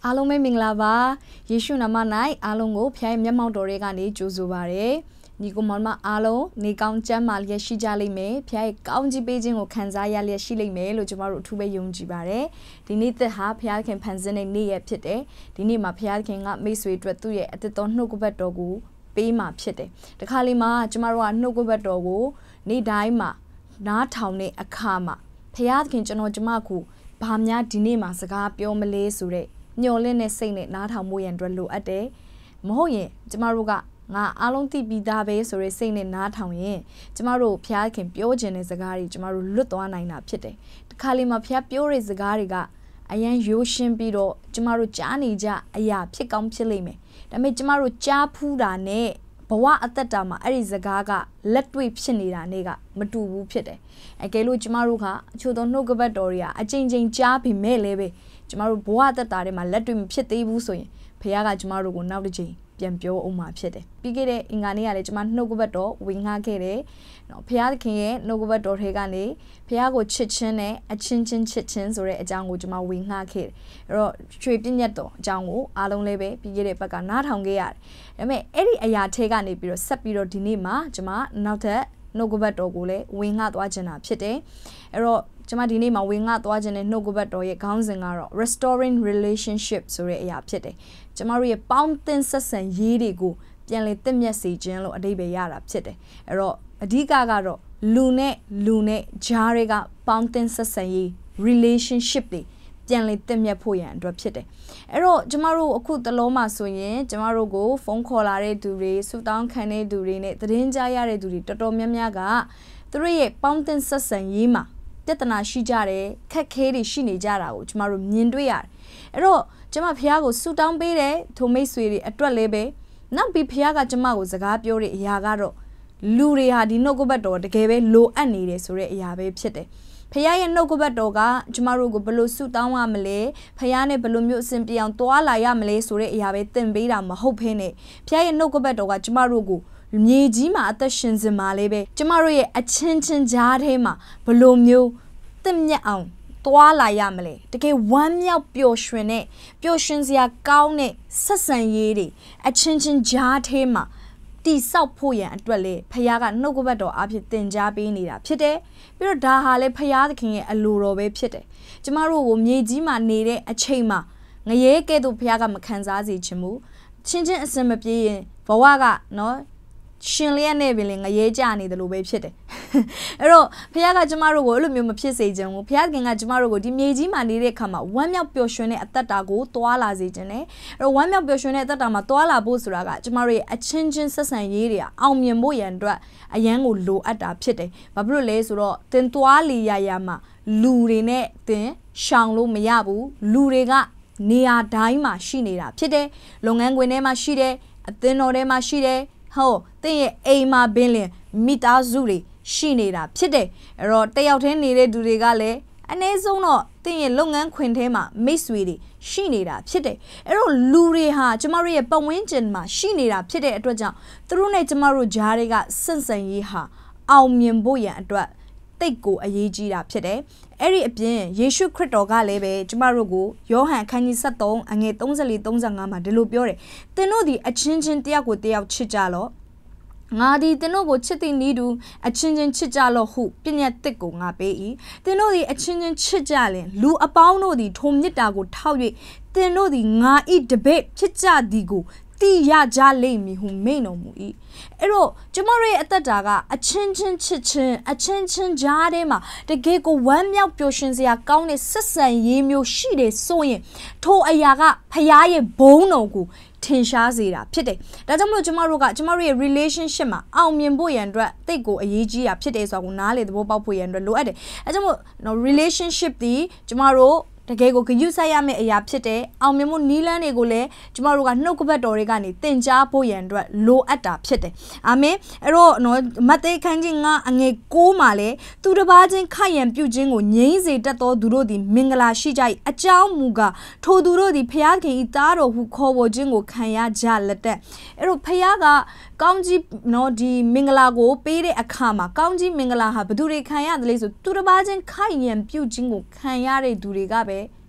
အားလုံးပဲမင်္ဂလာပါယေရှုနာမ၌အားလုံးကိုဖခင်မျက်မှောက်တော်တွေကနေကြိုဆိုပါရစေညီကိုမောင်မအားလုံးနေကောင်းကျမ်းမာလျက်ရှိကြလိမ့်မယ်ဖခင်ရဲ့ကောင်းကြီးပေးခြင်းကိုခံစားရလျက်ရှိလိမ့်မယ်လို့ကျွန်တော်တို့အထူးပဲယုံကြည်ပါတယ်ဒီနေ့သက်ဟာဖခင်ဖန်ဆင်းတဲ့နေ့ရက်ဖြစ်တယ်ဒီနေ့မှာဖခင်ကမိတ်ဆွေအတွက်သူ့ရဲ့အသက်တော်နှုတ်ကပတ်တော်ကိုပေးမှာဖြစ်တယ်တခါလေးမှာကျွန်တော်တို့ကနှုတ်ကပတ်တော်ကိုနေ့တိုင်းမှာနားထောင်တဲ့အခါမှာဖခင်ကျွန်တော်ကျမကိုဘာများဒီနေ့မှာစကားပြောမလဲဆိုတဲ့ညှော်လင့်တဲ့စိတ်နဲ့နားထောင်မှုရန်အတွက်လိုအပ်တယ်မဟုတ်ရင်ကျမတို့ကငါအားလုံးသိပြီးသားပဲဆိုတဲ့စိတ်နဲ့နားထောင်ရင်ကျမတို့ဖခင်ပြောခြင်းတဲ့စကားတွေကျမတို့လွတ်သွားနိုင်တာဖြစ်တယ်တခါလေမှာဖခင်ပြောတဲ့စကားတွေကအရန်ရိုးရှင်းပြီးတော့ကျမတို့ကြားနေကြအရာဖြစ်ကောင်းဖြစ်လိမ့်မယ်ဒါပေမဲ့ကျမတို့ကြားဖူးတာနဲ့ဘဝအသက်တာမှာအဲ့ဒီစကားကလက်တွေ့ဖြစ်နေတာနဲ့ကမတူဘူးဖြစ်တယ်အကယ်လို့ကျမတို့ကအချို့သောနှုတ်ကပတ်တော်တွေကအချိန်ချင်းကြားပြီးမဲ့လဲပဲကျမတို့ဘဝသက်တာထဲမှာလက်တွေ့မဖြစ်သေးဘူးဆိုရင်ဖခင်ကကျမတို့ကိုနောက်တစ်ချိန်ပြန်ပြောအောင်မှာဖြစ်တယ်ပြီးခဲ့တဲ့အင်္ဂါနေ့ကလည်းကျမနှုတ်ကပတ်တော်ဝင်ငှခဲ့တယ်နော်ဖခင်ရဲ့နှုတ်ကပတ်တော်ထဲကနေဖခင်ကိုချစ်ခြင်းနဲ့အချင်းချင်းချစ်ခြင်းဆိုတဲ့အကြောင်းကိုကျမဝင်ငှခဲ့တယ်အဲ့တော့ရွှေပြည့်ညတ်တော်အကြောင်းကိုအားလုံးလည်းပဲပြီးခဲ့တဲ့ဘက်ကနားထောင်ခဲ့ရတယ်ဒါပေမဲ့အဲ့ဒီအရာထဲကနေပြီးတော့ဆက်ပြီးတော့ဒီနေ့မှာကျမနောက်ထပ်နှုတ်ကပတ်တော်ကိုလည်းဝင်ငှသွားခြင်းတာဖြစ်တယ်အဲ့တော့ကျမဒီနေ့မှာဝင်ငှသွားခြင်းနဲ့နှုတ်ကပတ်တော်ရဲ့ခေါင်းစဉ်ကတော့ restoring relationship ဆိုတဲ့အရာဖြစ်တယ်ကျမတို့ရဲ့ပေါင်းသင်းဆက်ဆံရေးတွေကိုပြန်လည်သင့်မြတ်စေခြင်းလို့အဓိပ္ပာယ်ရတာဖြစ်တယ်အဲ့တော့အဓိကကတော့လူနဲ့ဂျားတွေကပေါင်းသင်းဆက်ဆံရေး relationship တွေပြန်လည်သင့်မြတ်ဖို့ရန်အတွက်ဖြစ်တယ်အဲ့တော့ကျမတို့အခုတလုံးမှာဆိုရင်ကျမတို့ကိုဖုန်းခေါ်လာတဲ့သူတွေဆူတောင်းခံတဲ့သူတွေနဲ့သတင်းကြားရတဲ့သူတွေတော်တော်များများကသူတို့ရဲ့ပေါင်းသင်းဆက်ဆံရေးမှာပြဿနာရှိကြတယ်ခက်ခဲတွေရှိနေကြတာကိုကျမတို့မြင်တွေ့ရတယ်အဲ့တော့ကျမဖះကိုဆူတောင်းပေးတယ်ထိုမိတ်ဆွေတွေအတွက်လည်းပဲနောက်ပြီးဖះကကျမကိုစကားပြောတဲ့အရာကတော့လူတွေဟာဒီနှုတ်ကပတ်တော်တကယ်ပဲလိုအပ်နေတယ်ဆိုတဲ့အရာပဲဖြစ်တယ်ဖះရဲ့နှုတ်ကပတ်တော်ကကျမတို့ကိုဘယ်လိုဆူတောင်းရမလဲဖះနဲ့ဘယ်လိုမျိုးအစဉ်ပြေအောင်တွာလာရမလဲဆိုတဲ့အရာပဲသင်ပေးတာမဟုတ်ဘဲနဲ့ဖះရဲ့နှုတ်ကပတ်တော်ကကျမတို့ကိုမြေကြီးမှာအသက်ရှင်စင်မှာလေးပဲကျမတို့ရဲ့အချင်းချင်းကြားထဲမှာဘယ်လိုမျိုးသင့်မြတ်အောင်တွာလာရမလဲတကယ်ဝမ်းမြောက်ပျော်ရွှင်တဲ့ပျော်ရွှင်စရာကောင်းတဲ့ဆက်ဆံရေးတွေအချင်းချင်းကြားထဲမှာတိဆောက်ဖို့ရန်အတွက်လေဖခင်ကနှုတ်ကပတ်တော်အဖြစ်သင်ကြားပေးနေတာဖြစ်တယ်ပြီးတော့ဒါဟာလေဖခင်သခင်ရဲ့အလိုတော်ပဲဖြစ်တယ်ကျမတို့ကိုမြေကြီးမှာနေတဲ့အချိန်မှာငရဲကဲ့သို့ဖခင်ကမခံစားစေချင်ဘူးချင်းအစင်မပြေးရင်ဘဝကနော်ရှင်လျက်နဲ့ပင်လေငရဲကြနေတယ်လို့ပဲဖြစ်တယ်အဲ့တော့ဖခင်ကကျမတို့ကိုအဲ့လိုမျိုးမဖြစ်စေချင်ဘူးဖခင်ကကျမတို့ကိုဒီမြေကြီးမှာနေတဲ့အခါမှာဝမ်းမြောက်ပျော်ရွှင်တဲ့အသက်တာကိုတွာလာစေခြင်းနဲ့အဲ့တော့ဝမ်းမြောက်ပျော်ရွှင်တဲ့အသက်တာမှာတွာလာဖို့ဆိုတာကကျမတို့ရဲ့အချင်းချင်းဆက်ဆံရေးတွေအောင်မြင်ဖို့ရန်အတွက်အရန်ကိုလိုအပ်တာဖြစ်တယ်ဘာဖြစ်လို့လဲဆိုတော့သင်တွာလီရမှာလူတွေနဲ့သင်ရှောင်လို့မရဘူးလူတွေကနေရာတိုင်းမှာရှိနေတာဖြစ်တယ်လုပ်ငန်းခွင်ထဲမှာရှိတယ်အသင်းတော်ထဲမှာရှိတယ်ဟုတ်တဲ့ရဲ့အိမ်မှာဘင်းလင်မိသားစုတွေရှိနေတာဖြစ်တယ်အဲ့တော့တယောက်တည်းနေတဲ့သူတွေကလည်းအနည်းဆုံးတော့တဲ့ရဲ့လုပ်ငန်းခွင်ထဲမှာမိတ်ဆွေတွေရှိနေတာဖြစ်တယ်အဲ့တော့လူတွေဟာကျမတို့ရဲ့ပတ်ဝန်းကျင်မှာရှိနေတာဖြစ်တဲ့အတွက်ကြောင့်သူတို့နဲ့ကျမတို့ဂျားတွေကဆင့်ဆန်ရေးဟာအောင်မြင်ဖို့ရန်အတွက်တိတ်ကိုအရေးကြီးတာဖြစ်တယ်အဲ့ဒီအပြင်ယေရှုခရစ်တော်ကလည်းပဲကျမတို့ကိုယောဟန်အခန်းကြီး73အငယ်34-35မှာဒီလိုပြောတယ်သင်တို့ဒီအချင်းချင်းတယောက်ကိုတယောက်ချစ်ကြလော့ငါဒီသင်တို့ကိုချစ်သည်နည်းတူအချင်းချင်းချစ်ကြလော့ဟုပညတ်သစ်ကိုငါပေး၏သင်တို့ဒီအချင်းချင်းချစ်ကြလင်လူအပေါင်းတို့သည်ထိုမေတ္တာကိုထောက်၍သင်တို့ဒီငါဤတပည့်ဖြစ်ကြသည်ကိုတိရကြလိမ့်မည်ဟုမိန့်တော်မူ၏အဲ့တော့ကျမတို့ရဲ့အသက်တာကအချင်းချင်းချစ်ချင်းအချင်းချင်းကြားထဲမှာတကယ်ကိုဝမ်းမြောက်ပျော်ရွှင်စရာကောင်းတဲ့ဆက်ဆံရေးမျိုးရှိတယ်ဆိုရင်ထိုအရာကဖခင်ရဲ့ဘုန်းတော်ကိုထင်ရှားစေတာဖြစ်တယ်ဒါကြောင့်မလို့ကျမတို့ရဲ့ relationship မှာအောင်မြင်ဖို့ရန်အတွက်တိတ်ကိုအရေးကြီးတာဖြစ်တယ်ဆိုတာကိုနားလေသဘောပေါက်ဖို့ရန်အတွက်လိုအပ်တယ်အဲကြောင့်မို့ relationship ဒီကျမတို့တကယ်ကိုဂရုစိုက်ရမယ့်အရာဖြစ်တယ်အောင်မြင်မှုနီးလန်းတွေကိုလည်းကျမတို့ကနှုတ်ကပတ်တော်တွေကနေသင်ကြားဖို့ရန်အတွက်လိုအပ်တာဖြစ်တယ်အာမင်အဲ့တော့နော်မဿဲခန်းကြီး9အငယ်6မှာလည်းသူတစ်ပါးချင်းခိုက်ရန်ပြုခြင်းကိုငြိမ်းစေတတ်သောသူတို့သည်မင်္ဂလာရှိကြ၏အကြောင်းမူကားထိုသူတို့သည်ဖျားခင်ဤသားတော်ဟုခေါ်ဝေါ်ခြင်းကိုခံရကြလက်တဲ့အဲ့တော့ဖျားကကောင်းကြီးနော်ဒီမင်္ဂလာကိုပေးတဲ့အခါမှာကောင်းကြီးမင်္ဂလာဟာဘယ်သူတွေခံရတယ်လဲဆိုသူတစ်ပါးချင်းခိုက်ရန်ပြုခြင်းကိုခံရတဲ့သူတွေကပဲ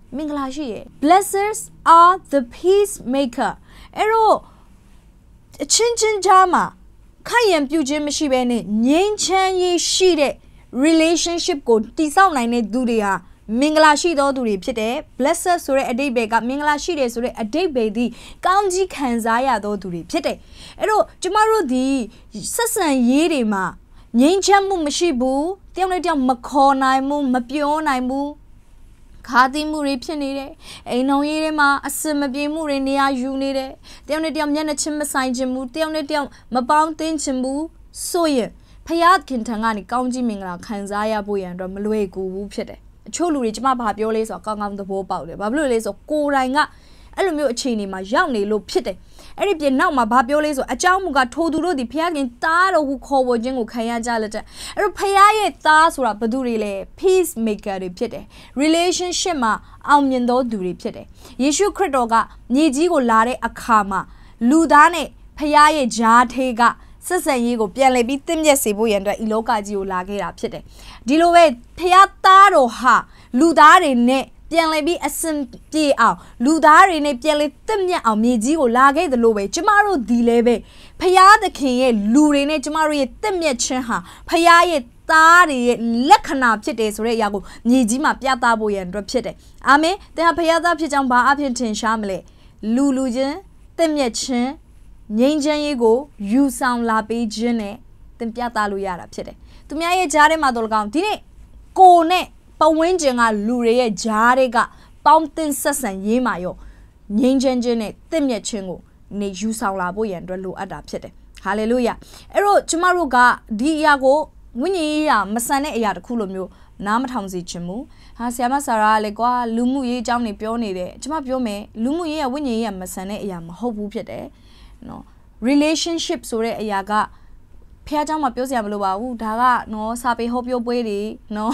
မင်္ဂလာရှိရဲ့ blessers are the peacemaker အဲ့တော့အချင်းချင်းကြားမှာခိုင်ရန်ပြုခြင်းမရှိဘဲနဲ့ငြိမ်းချမ်းရေးရှိတဲ့ relationship ကိုတည်ဆောက်နိုင်တဲ့သူတွေဟာမင်္ဂလာရှိသောသူတွေဖြစ်တယ် blessed ဆိုတဲ့အဓိပ္ပာယ်ကမင်္ဂလာရှိတယ်ဆိုတဲ့အဓိပ္ပာယ်ဒီကောင်းကြီးခံစားရသောသူတွေဖြစ်တယ်အဲ့တော့ကျမတို့ဒီဆက်ဆံရေးတွေမှာငြိမ်းချမ်းမှုမရှိဘူးတယောက်နဲ့တယောက်မခေါ်နိုင်ဘူးမပြောနိုင်ဘူးခါတိမှုတွေဖြစ်နေတယ်အိမ်တော်ရေးတွေမှာအစင်မပြေမှုတွေနေရာယူနေတယ်တယောက်နဲ့တယောက်မျက်နှာချင်းမဆိုင်ခြင်းဘူးတယောက်နဲ့တယောက်မပေါင်းသင်းခြင်းဘူးဆိုရင်ဖယားခင်ထံကနေကောင်းကြီးမင်္ဂလာခံစားရဖို့ရန်အတွက်မလွယ်ကူဘူးဖြစ်တယ်အချို့လူတွေကျမဘာပြောလဲဆိုတော့ကောင်းကောင်းသဘောပေါက်တယ်ဘာဖြစ်လို့လဲဆိုတော့ကိုယ်တိုင်ကအဲ့လိုမျိုးအခြေအနေမှာရောက်နေလို့ဖြစ်တယ်အဲ့ဒီပြင်နောက်မှာဘာပြောလဲဆိုအကြောင်းမူကထိုသူတို့ဒီဖယားခင်သားတော်ဟုခေါ်ဝေခြင်းကိုခံရကြလက်တဲ့အဲ့တော့ဖယားရဲ့သားဆိုတာဘသူတွေလဲ peace maker တွေဖြစ်တယ် relationship မှာအောင်မြင်သောသူတွေဖြစ်တယ်ယေရှုခရစ်တော်ကမြေကြီးကိုလာတဲ့အခါမှာလူသားနဲ့ဖယားရဲ့ဂျားထေးကဆက်ဆံရေးကိုပြန်လည်ပြီးတင့်မြတ်စေဖို့ရန်အတွက်ဤလောကကြီးကိုလာခဲ့တာဖြစ်တယ်ဒီလိုပဲဖယားသားတော်ဟာလူသားတွေနဲ့ပြန်လည်ပြီးအစင်ပြေအောင်လူသားတွေနဲ့ပြန်လည်တင့်မြတ်အောင်မြေကြီးကိုလာခဲ့တယ်လို့ပဲကျမတို့ဒီလဲပဲဖယားသခင်ရဲ့လူတွေနဲ့ကျမတို့ရဲ့တင့်မြတ်ခြင်းဟာဖယားရဲ့သားတွေရဲ့လက္ခဏာဖြစ်တယ်ဆိုတဲ့အရာကိုမြေကြီးမှာပြသဖို့ရန်အတွက်ဖြစ်တယ်အာမင်သင်ဟာဖယားသားဖြစ်ကြောင်းဘာအဖြစ်ထင်ရှားမလဲလူချင်းတင့်မြတ်ခြင်းငြိမ်းချမ်းရေးကိုယူဆောင်လာပေးခြင်းနဲ့သင်ပြသလို့ရတာဖြစ်တယ်သူများရဲ့ဂျားထဲမှာတော့ကောင်ဒီနေ့ကိုနဲ့ပဝင်းကျင်ကလူတွေရဲ့ဂျားတွေကပေါင်းတင်ဆက်ဆံရေးမှာရောငြိမ်းချမ်းခြင်းနဲ့တင့်မြတ်ခြင်းကိုနေယူဆောင်လာဖို့ရန်အတွက်လိုအပ်တာဖြစ်တယ်ဟာလေလုယာအဲ့တော့ကျမတို့ကဒီအရာကိုဝိညာဉ်ရေးရာမဆန်တဲ့အရာတစ်ခုလိုမျိုးနားမထောင်စေချင်ဘူးဟာဆရာမဆာရာကလေကွာလူမှုရေးအကြောင်းတွေပြောနေတယ်ကျမပြောမယ်လူမှုရေးရာဝိညာဉ်ရေးရာမဆန်တဲ့အရာမဟုတ်ဘူးဖြစ်တယ်နော် relationship ဆိုတဲ့အရာကဖះเจ้าမှာပြောစရာမလိုပါဘူးဒါကနော်စာပေဟောပြောပွဲတွေနော်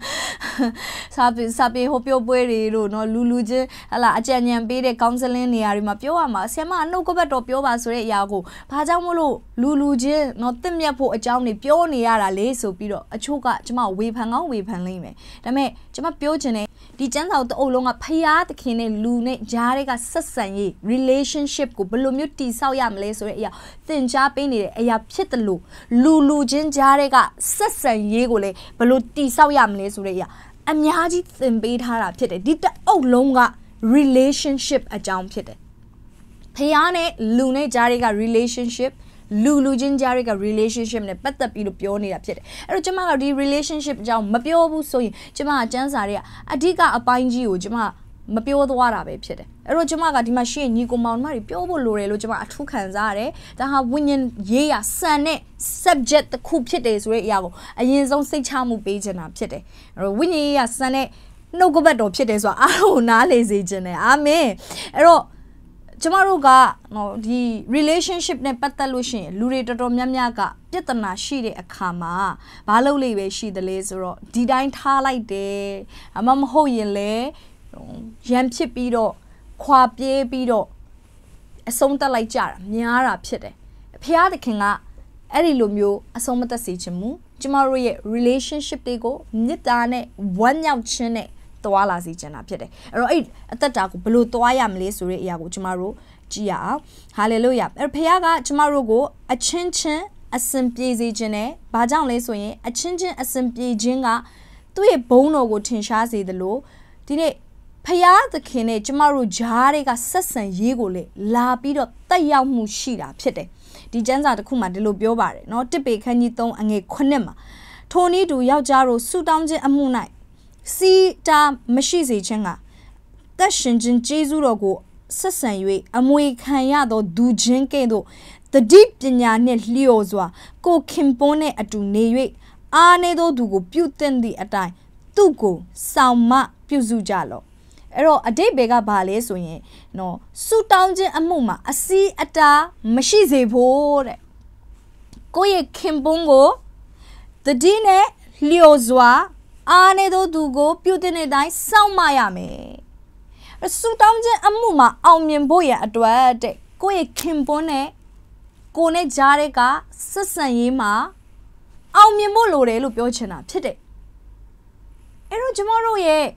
စာပေဟောပြောပွဲတွေလို့နော်လူချင်းဟလာအကြံဉာဏ်ပေးတဲ့ counseling နေရာတွေမှာပြောရမှာဆရာမအနှုတ်ကပတ်တော်ပြောပါဆိုတဲ့အရာကိုဘာကြောင့်မလို့လူချင်းနော်တင့်မြတ်ဖို့အကြောင်းတွေပြောနေရတာလေဆိုပြီးတော့အချို့ကကျမဝေဖန်ကောင်းဝေဖန်လိမ့်မယ်ဒါပေမဲ့ကျမပြောချင်တယ်ဒီကျမ်းစာတအုပ်လုံးကဖယားသခင်နဲ့လူနဲ့ဂျားတွေကဆက်ဆံရေး relationship ကိုဘယ်လိုမျိုးတည်ဆောက်ရမလဲဆိုတဲ့အရာသင်ကြားပေးနေတဲ့အရာဖြစ်တယ်လို့လူချင်းကြားတွေကဆက်ဆံရေးကိုလည်းဘယ်လိုတည်ဆောက်ရမလဲဆိုတဲ့အရာအများကြီးသင်ပေးထားတာဖြစ်တယ်ဒီတအုပ်လုံးက relationship အကြောင်းဖြစ်တယ်ဖယားနဲ့လူနဲ့ဂျားတွေက relationshipလူချင်းကြားတွေက relationship နဲ့ပတ်သက်ပြီးတော့ပြောနေတာဖြစ်တယ်အဲ့တော့ကျမကဒီ relationship အကြောင်းမပြောဘူးဆိုရင်ကျမကစံစာတွေကအဓိကအပိုင်းကြီးကိုကျမမပြောသွားတာပဲဖြစ်တယ်အဲ့တော့ကျမကဒီမှာရှိရင်ညီကိုမောင်မတွေပြောဖို့လိုတယ်လို့ကျမအထူးခံစားရတယ်ဒါဟာဝိညာဉ်ရေးရာစံတဲ့ subject တစ်ခုဖြစ်တယ်ဆိုတဲ့အရာကိုအရင်ဆုံးစိတ်ချမှုပေးချင်တာဖြစ်တယ်အဲ့တော့ဝိညာဉ်ရေးရာစံတဲ့နှုတ်ကပတ်တော်ဖြစ်တယ်ဆိုတာအားလုံးနားလေစေခြင်းတယ်အာမင်အဲ့တော့ကျမတို့ကနော်ဒီ relationship နဲ့ပတ်သက်လို့ရှိရင်လူတွေတော်တော်များများကပြဿနာရှိတဲ့အခါမှာဘာလုပ်လိမ့်ပဲရှိသလဲဆိုတော့ဒီတိုင်းထားလိုက်တယ်အမမဟုတ်ရင်လေရန်ဖြစ်ပြီးတော့ခွာပြေးပြီးတော့အဆုံးတက်လိုက်ကြတာများတာဖြစ်တယ်ဖျားသခင်ကအဲ့ဒီလိုမျိုးအဆုံးမသက်စေချင်ဘူးကျမတို့ရဲ့ relationship တွေကိုမေတ္တာနဲ့ဝမ်းမြောက်ခြင်းနဲ့သွားလာစေချင်တာဖြစ်တယ်အဲ့တော့အဲ့အသက်တာကိုဘယ်လိုသွားရမလဲဆိုတဲ့အရာကိုကျမတို့ကြည့်ရအောင်ဟာလေလုယာအဲ့ဖခင်ကကျမတို့ကိုအချင်းချင်းအစင်ပြေစေခြင်းနဲ့ဘာကြောင့်လဲဆိုရင်အချင်းချင်းအစင်ပြေခြင်းကသူ့ရဲ့ဘုန်းတော်ကိုထင်ရှားစေသလိုဒီနေ့ဖခင်သခင်နဲ့ကျမတို့ဂျားတွေကဆက်ဆံရေးကိုလေလာပြီးတော့တက်ရောက်မှုရှိတာဖြစ်တယ်ဒီကျမ်းစာတစ်ခုမှာဒီလိုပြောပါတယ်เนาะတစ်ပေခန်းကြီး3အငယ်9မှာထိုနည်းတူယောက်ျားတို့ဆူတောင်းခြင်းအမှု၌စီတာမရှိစေခြင်းကသက်ရှင်ခြင်းကျေးဇူးတော်ကိုဆက်ဆံ၍အမွေခံရသောဒူချင်းကဲ့သို့တတိပညာနှင့်လျော်စွာကိုခင်ပွန်းနှင့်အတူနေ၍အားနေသောသူကိုပြုသင့်သည့်အတိုင်းသူ့ကိုဆောင်မပြုစုကြလော့အဲ့တော့အတိတ်ဘယ်ကဘာလဲဆိုရင်နော်ဆူတောင်းခြင်းအမှုမှာအစီအတာမရှိစေဖို့တဲ့ကိုယ့်ရဲ့ခင်ပွန်းကိုတတိနဲ့လျော်စွာအားနေသောသူကိုပြုတဲ့တဲ့အတိုင်းစောင့်မရမယ်ဆူတောင်းခြင်းအမှုမှာအောင်မြင်ဖို့ရအတွက်တဲ့ကိုယ့်ရဲ့ခင်ပွန်းနဲ့ကိုနဲ့ကြားတဲ့ကဆက်ဆံရေးမှာအောင်မြင်ဖို့လိုတယ်လို့ပြောချင်တာဖြစ်တယ်အဲ့တော့ကျမတို့ရဲ့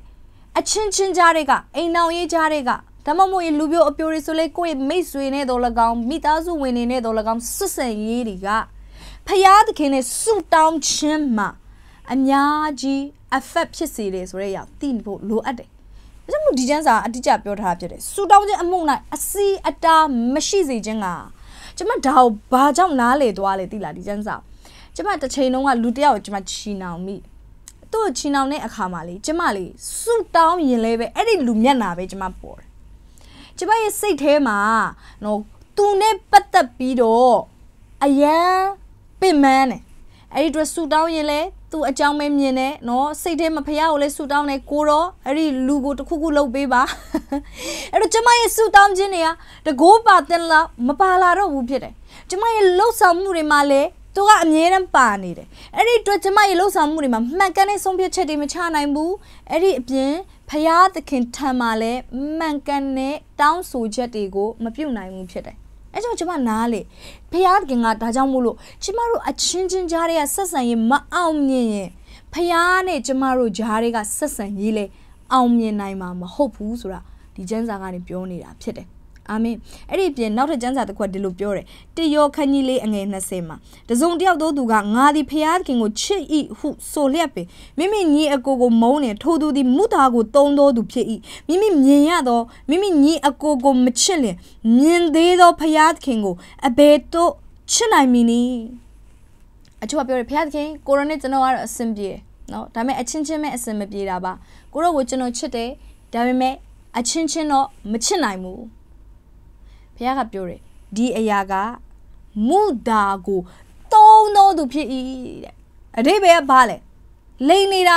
အချင်းချင်းကြားတွေကအိမ်အောင်ရေးကြားတွေကဒါမှမဟုတ်လူမျိုးအပြိုတွေဆိုလေကိုယ့်ရဲ့မိတ်ဆွေနဲ့တော့၎င်းမိသားစုဝင်တွေနဲ့တော့၎င်းဆွဆန်ရေးတွေကဖယားသခင်နဲ့ဆူတောင်းခြင်းမှာအများကြီး affect ဖြစ်စေတယ်ဆိုတဲ့အရာသိဖို့လိုအပ်တယ်။ဒါကြောင့်မို့ဒီကျမ်းစာအတိအကျပြောထားတာဖြစ်တယ်။ဆူတောင်းခြင်းအမှု၌အစီအတာမရှိစေခြင်းကကျွန်မဒါကိုဘာကြောင့်နားလေသွားလဲသိလားဒီကျမ်းစာကျွန်မတစ်ချိန်လုံးကလူတယောက်ကိုကျွန်မချီနှောင်မိသူ့ချီနှောင်တဲ့အခါမှာလေကျွန်မလေဆူတောင်းရင်လည်းပဲအဲ့ဒီလူမျက်နှာပဲကျွန်မပေါ်တယ်ကျွန်မရဲ့စိတ်ထဲမှာနော်သူနဲ့ပတ်သက်ပြီးတော့အယံပင်မန်းတယ်အဲ့ဒီအတွက်ဆူတောင်းရင်လည်းသူအကြောင်းပဲမြင်တယ်နော်စိတ်ထဲမှာဖះကိုလည်းဆူတောင်းတယ်ကိုတော့အဲ့ဒီလူကိုတစ်ခုခုလုပ်ပေးပါအဲ့တော့ကျွန်မရဲ့ဆူတောင်းခြင်းတွေကတကိုးပါတင်လားမပါလာတော့ဘူးဖြစ်တယ်ကျွန်မရဲ့လှုပ်ဆောင်မှုတွေမှာလည်းသူကအမြဲတမ်းပါနေတယ်အဲ့ဒီအတွက်ကျွန်မရဲ့လှုပ်ဆောင်မှုတွေမှာမှန်ကန်တဲ့ဆုံးဖြတ်ချက်တွေမချနိုင်ဘူးအဲ့ဒီအပြင်ဖះသခင်ထံမှာလည်းမှန်ကန်တဲ့တောင်းဆိုချက်တွေကိုမပြုတ်နိုင်ဘူးဖြစ်တယ်အဲ့ကြောင့်ကျွန်မနားလေဖះသခင်ကဒါကြောင့်မို့လို့ကျွန်မတို့အချင်းချင်းကြားတွေကဆက်ဆံရေးမအောင်မြင်ရင်ဖះနဲ့ကျွန်မတို့ကြားတွေကဆက်ဆံရေးလေအောင်မြင်နိုင်မှာမဟုတ်ဘူးဆိုတာဒီကျမ်းစာကနေပြောနေတာဖြစ်တယ်အာမင်အဲ့ဒီပြင်နောက်ထပ်ကျမ်းစာတစ်ခွက်ဒီလိုပြောတယ်တယောခန်းကြီးလေးအငယ်20မှာတစုံတယောက်သောသူကငါသည်ဖျားသခင်ကိုချစ်၏ဟုဆိုလျက်ပင်မိမိညီအကိုကိုမုန်းနေထိုသူသည်မုသားကိုတုံးသောသူဖြစ်၏မိမိမြင်ရသောမိမိညီအကိုကိုမချစ်လျင်မြင်သေးသောဖျားသခင်ကိုအဘယ်သို့ချစ်နိုင်မည်နည်းအချို့ကပြောတယ်ဖျားသခင်ကိုရိုနဲ့ကျွန်တော်ကတော့အဆင်ပြေနော်ဒါပေမဲ့အချင်းချင်းပဲအဆင်မပြေတာပါကိုရောကိုကျွန်တော်ချစ်တယ်ဒါပေမဲ့အချင်းချင်းတော့မချစ်နိုင်ဘူးဖះကပြောတယ်ဒီအရာကမုဒါကိုတုံးတော်သူဖြစ်၏တဲ့အဓိပ္ပာယ်ကဘာလဲလိန်နေတာ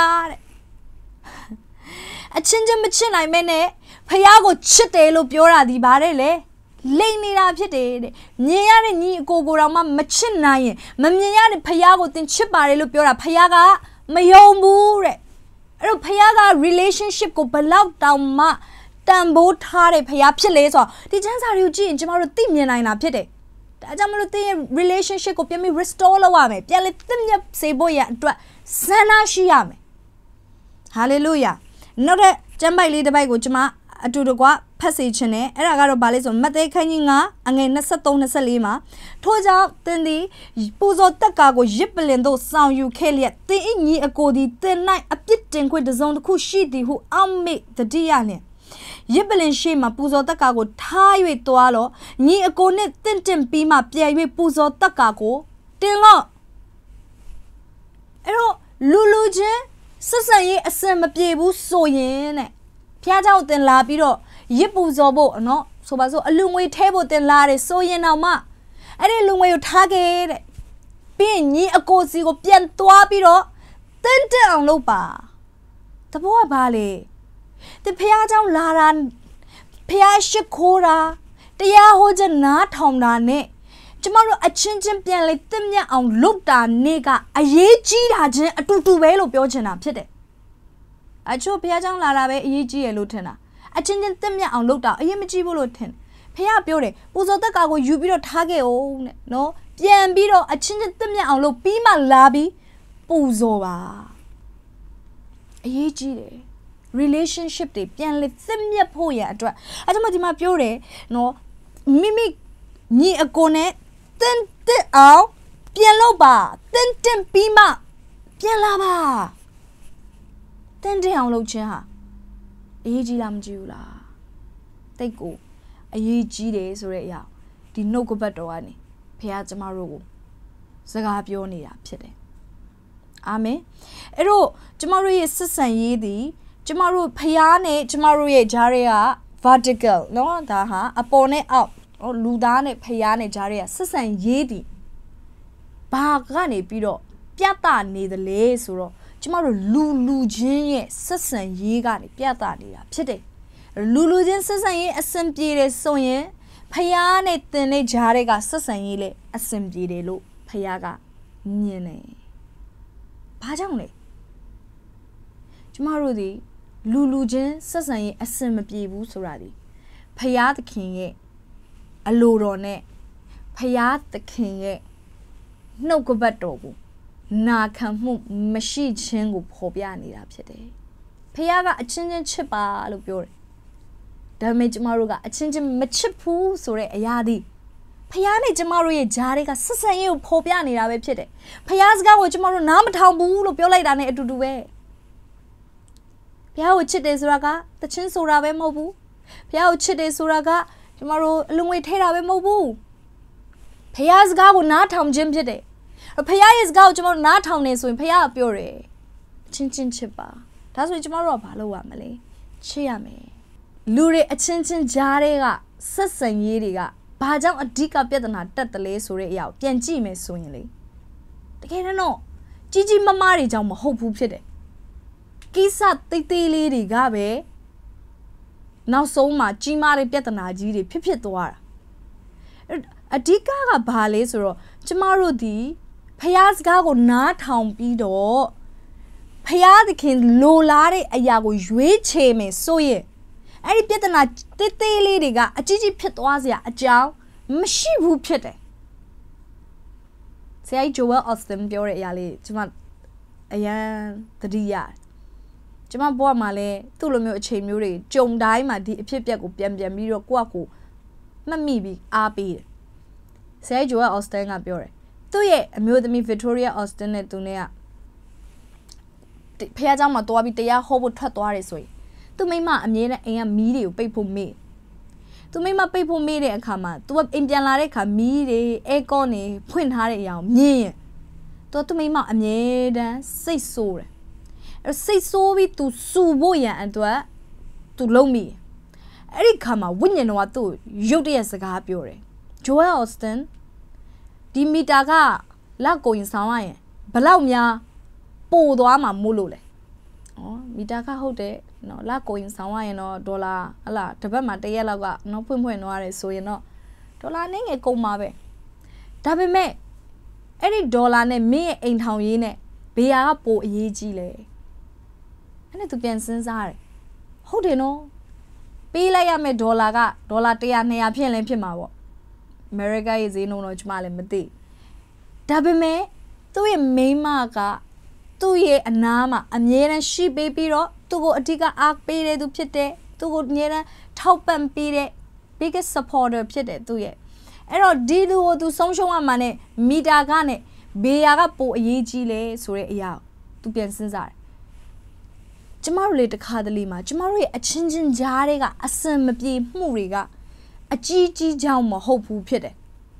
တဲ့အချင်းချင်းမချစ်နိုင်မဲနဲ့ဖះကိုချစ်တယ်လို့ပြောတာဒီဗါတဲ့လေလိန်နေတာဖြစ်တယ်တဲ့မြင်ရတဲ့ညီအကိုကိုတောင်မှမချစ်နိုင်ရင်မမြင်ရတဲ့ဖះကိုသင်ချစ်ပါတယ်လို့ပြောတာဖះကမယုံဘူးတဲ့အဲ့တော့ဖះက relationship ကိုဘလောက်တောင်မှတန်ဖိုးထားတဲ့ဖះဖြစ်လေဆိုတော့ဒီချမ်းစာတွေကိုကြည့်ရင်ကျမတို့သိမြင်နိုင်တာဖြစ်တယ်။ဒါကြောင့်မလို့တင်းရဲ့ relationship ကိုပြန်ပြီး restore လုပ်ရမယ်။ပြန်လေသင့်မြတ်စေဖို့ရအတွက်ဆန္ဒရှိရမယ်။ hallelujah နောက်တဲ့ကျမ်းပိုက်လေးတစ်ပိုက်ကိုကျမအတူတကွဖတ်စေချင်တယ်။အဲ့ဒါကတော့ဗာလဲဆိုမဿဲခန်းကြီး9အငယ်23 24မှာထို့ကြောင့်သင်သည်ပူဇော်တက်ကာကိုရစ်ပလင်သို့ဆောင်ယူခဲ့လျက်သင်၏ညီအကိုသည်သင်၌အပြစ်တင်ခွင့်တစ်စုံတစ်ခုရှိသည်ဟုအောက်မေ့တတိယလျင်ရစ်ပလင်ရှိမှပူဇော်တက်ကာကိုထား၍သွားလောညီအကိုနဲ့တင့်တင့်ပြီးမှပြန်၍ပူဇော်တက်ကာကိုတင်လော့အဲ့တော့လူချင်းဆက်ဆံရေးအစင်မပြေဘူးဆိုရင်တဲ့ဖျားเจ้าတင်လာပြီးတော့ရစ်ပူဇော်ဖို့နော်ဆိုပါစို့အလူငွေထဲဖို့တင်လာတယ်ဆိုရင်တော့မှအဲ့ဒီလူငွေကိုထားခဲ့တဲ့ပြီးရင်ညီအကိုစီကိုပြန်သွားပြီးတော့တင့်တင့်အောင်လုပ်ပါတဘောကဘာလဲတဖះเจ้าလာတာဖះရှိခိုးတာတရားဟောချက်နားထောင်တာနဲ့ကျမတို့အချင်းချင်းပြန်လေတင့်မြတ်အောင်လုပ်တာနဲ့ကအရေးကြီးတာချင်းအတူတူပဲလို့ပြောချင်တာဖြစ်တယ်အချို့ဖះเจ้าလာတာပဲအရေးကြီးရလို့ထင်တာအချင်းချင်းတင့်မြတ်အောင်လုပ်တာအရေးမကြီးဘူးလို့ထင်ဖះပြောတယ်ပူဇော်တက်ကာကိုယူပြီးတော့ထားခဲ့အောင်တဲ့နော်ပြန်ပြီးတော့အချင်းချင်းတင့်မြတ်အောင်လုပ်ပြီးမှလာပြီးပူဇော်ပါအရေးကြီးတယ်relationship တွေပြန်လေသင့်မြတ်ဖို့ရအတွက်အဲ့ဒါမှဒီမှာပြောတယ်နော်မိမိညီအကိုနဲ့တင့်တက်အောင်ပြန်လို့ပါတင့်တင့်ပြီးမှပြန်လာပါတင့်တက်အောင်လုပ်ခြင်းဟာအရေးကြီးလားမကြီးဘူးလားတိတ်ကိုအရေးကြီးတယ်ဆိုတဲ့အရာဒီနှုတ်ကပတ်တော်ကနေဖခင်ကျမတို့ကိုစကားပြောနေတာဖြစ်တယ်အာမင်အဲ့တော့ကျမတို့ရဲ့ဆက်ဆံရေးသည်ကျမတို့ဖျားနဲ့ကျမတို့ရဲ့ဂျားတွေက vertical เนาะဒါဟာအပေါ်နဲ့အောက်လူသားနဲ့ဖျားနဲ့ဂျားတွေကဆက်ဆံရေးတည်ဘာကနေပြီးတော့ပြသနေသလဲဆိုတော့ကျမတို့လူချင်းရဲ့ဆက်ဆံရေးကနေပြသနေတာဖြစ်တယ်လူချင်းဆက်ဆံရေးအဆင်ပြေတယ်ဆိုရင်ဖျားနဲ့တင်တဲ့ဂျားတွေကဆက်ဆံရေးလေအဆင်ပြေတယ်လို့ဖျားကမြင်တယ်ဘာကြောင့်လဲကျမတို့ဒီလူချင်းဆက်ဆံရေးအဆင်မပြေဘူးဆိုတာဒီဖယားသခင်ရဲ့အလိုတော်နဲ့ဖယားသခင်ရဲ့နှုတ်ကပတ်တော်ကိုနာခံမှုမရှိခြင်းကိုဖော်ပြနေတာဖြစ်တယ်ဖះကအချင်းချင်းချစ်ပါလို့ပြောတယ်ဒါပေမဲ့ကျမတို့ကအချင်းချင်းမချစ်ဘူးဆိုတဲ့အရာဒီဖះနဲ့ကျမတို့ရဲ့ဂျားတွေကဆက်ဆံရေးကိုဖော်ပြနေတာပဲဖြစ်တယ်ဖះစကားကိုကျမတို့နားမထောင်ဘူးလို့ပြောလိုက်တာနဲ့အတူတူပဲဖះကိုချစ်တယ်ဆိုတာကတချင်းဆိုတာပဲမဟုတ်ဘူးဖះကိုချစ်တယ်ဆိုတာကကျမတို့အလုံးဝထဲတာပဲမဟုတ်ဘူးဖះစကားကိုနားထောင်ခြင်းဖြစ်တယ်ဖះရဲ့စကားကိုကျမတို့နားထောင်နေဆိုရင်ဖះကပြောတယ်အချင်းချင်းချစ်ပါဒါဆိုရင်ကျမတို့ကဘာလုပ်ရမလဲချစ်ရမယ်လူတွေအချင်းချင်းကြားတွေကဆက်ဆံရေးတွေကဘာကြောင့်အဓိကပြဿနာတက်တယ်လဲဆိုတဲ့အရာကိုပြန်ကြည့်မယ်ဆိုရင်လေတကယ်တော့ကြီးကြီးမားမားတွေကြောင့်မဟုတ်ဘူးဖြစ်တယ်ကိစ္စတိတ်တိတ်လေးတွေကပဲနောက်ဆုံးမှာကြီးမားတဲ့ပြဿနာကြီးတွေဖြစ်သွားတာအဓိကကဘာလဲဆိုတော့ကျမတို့ဒီဖះစကားကိုနားထောင်ပြီးတော့ဖះသခင်လိုလားတဲ့အရာကိုရွေးချယ်မယ်ဆိုရင်အဲ့ဒီပြဿနာတိတ်တိတ်လေးတွေကအကြီးကြီးဖြစ်သွားစရာအကြောင်းမရှိဘူးဖြစ်တယ်ဆရာဂျိုဝဲအော့စတန်ပြောတဲ့အရာလေးကျမအရန်သတိရတယ်ကျမဘဝမှာလဲသူ့လိုမျိုးအချိန်မျိုးတွေကြုံတိုင်းမှာဒီအဖြစ်အပျက်ကိုပြန်ပြီးတော့ကိုယ့်အကိုမှတ်မိပြီးအားပေးတယ်ဆရာဂျိုဝဲအော့စတန်ကပြောတယ်သူ့ရဲ့အမျိုးသမီး Victoria Austin နဲ့သူနဲ့ကဖះเจ้าမှာတွားပြီးတရားဟောဖို့ထွက်သွားတယ်ဆိုရင်သူမိမအမြဲတမ်းအိမ်ကမီးတွေကိုပိတ်ဖို့မေ့သူမိမပိတ်ဖို့မေ့တဲ့အခါမှာ तू အိမ်ပြန်လာတဲ့အခါမီးတွေအဲကွန်တွေဖွင့်ထားတဲ့အရာကိုမြင်ရင် သူမိမအမြဲတမ်းစိတ်ဆိုးတယ်အဲစိတ်ဆိုးပြီး तू စူဖို့ရန်အတွက် तू လုံးမိအဲ့ဒီခါမှာဝိညာဉ်တော်ကသူ့ရုတ်တရက်စကားပြောတယ် Joel Austin ဒီမီတာကလက်ကိုရင်ဆောင်ရရင်ဘလောက်များပို့သွားမှာမို့လို့လဲမီတာကဟုတ်တယ်နော်လက်ကိုရင်ဆောင်ရရင်တော့ဒေါ်လာဟလာတစ်ပတ်မှာတစ်ရက်လောက်ကနော်ဖွင့်သွားတယ်ဆိုရင်တော့ဒေါ်လာနဲ့ငယ်ကုန်ပါပဲဒါပေမဲ့အဲ့ဒီဒေါ်လာနဲ့မင်းရဲ့အိမ်ထောင်ရေးနဲ့ဘေးကပိုအရေးကြီးလဲအဲ့နဲ့သူပြန်စဉ်းစားတယ်ဟုတ်တယ်နော်ပေးလိုက်ရမယ့်ဒေါ်လာကဒေါ်လာ100 200ဖြစ်ရင်ဖြစ်မှာပေါ့အမေရိကရဲ့ဈေးနှုန်းတော့ကျွန်မလည်းမသိဒါပေမဲ့သူ့ရဲ့မိန်းမကသူ့ရဲ့အနားမှာအမြဲတမ်းရှိပေးပြီးတော့သူ့ကိုအဓိကအားပေးတဲ့သူဖြစ်တဲ့သူ့ကိုအမြဲတမ်းထောက်ပံ့ပေးတဲ့ biggest supporter ဖြစ်တဲ့သူရဲ့အဲ့တော့ဒီလူကိုသူဆုံးရှုံးရမှာနဲ့မီတာကနဲ့ဘေးယာကပိုအရေးကြီးလဲဆိုတဲ့အရာသူပြန်စဉ်းစားတယ်ကျမတို့လေတခါတလေမှာကျမတို့ရဲ့အချင်းချင်းကြားတွေကအစင်မပြေမှုတွေကအကြီးကြီးကြောင့်မဟုတ်ဘူးဖြစ်တယ်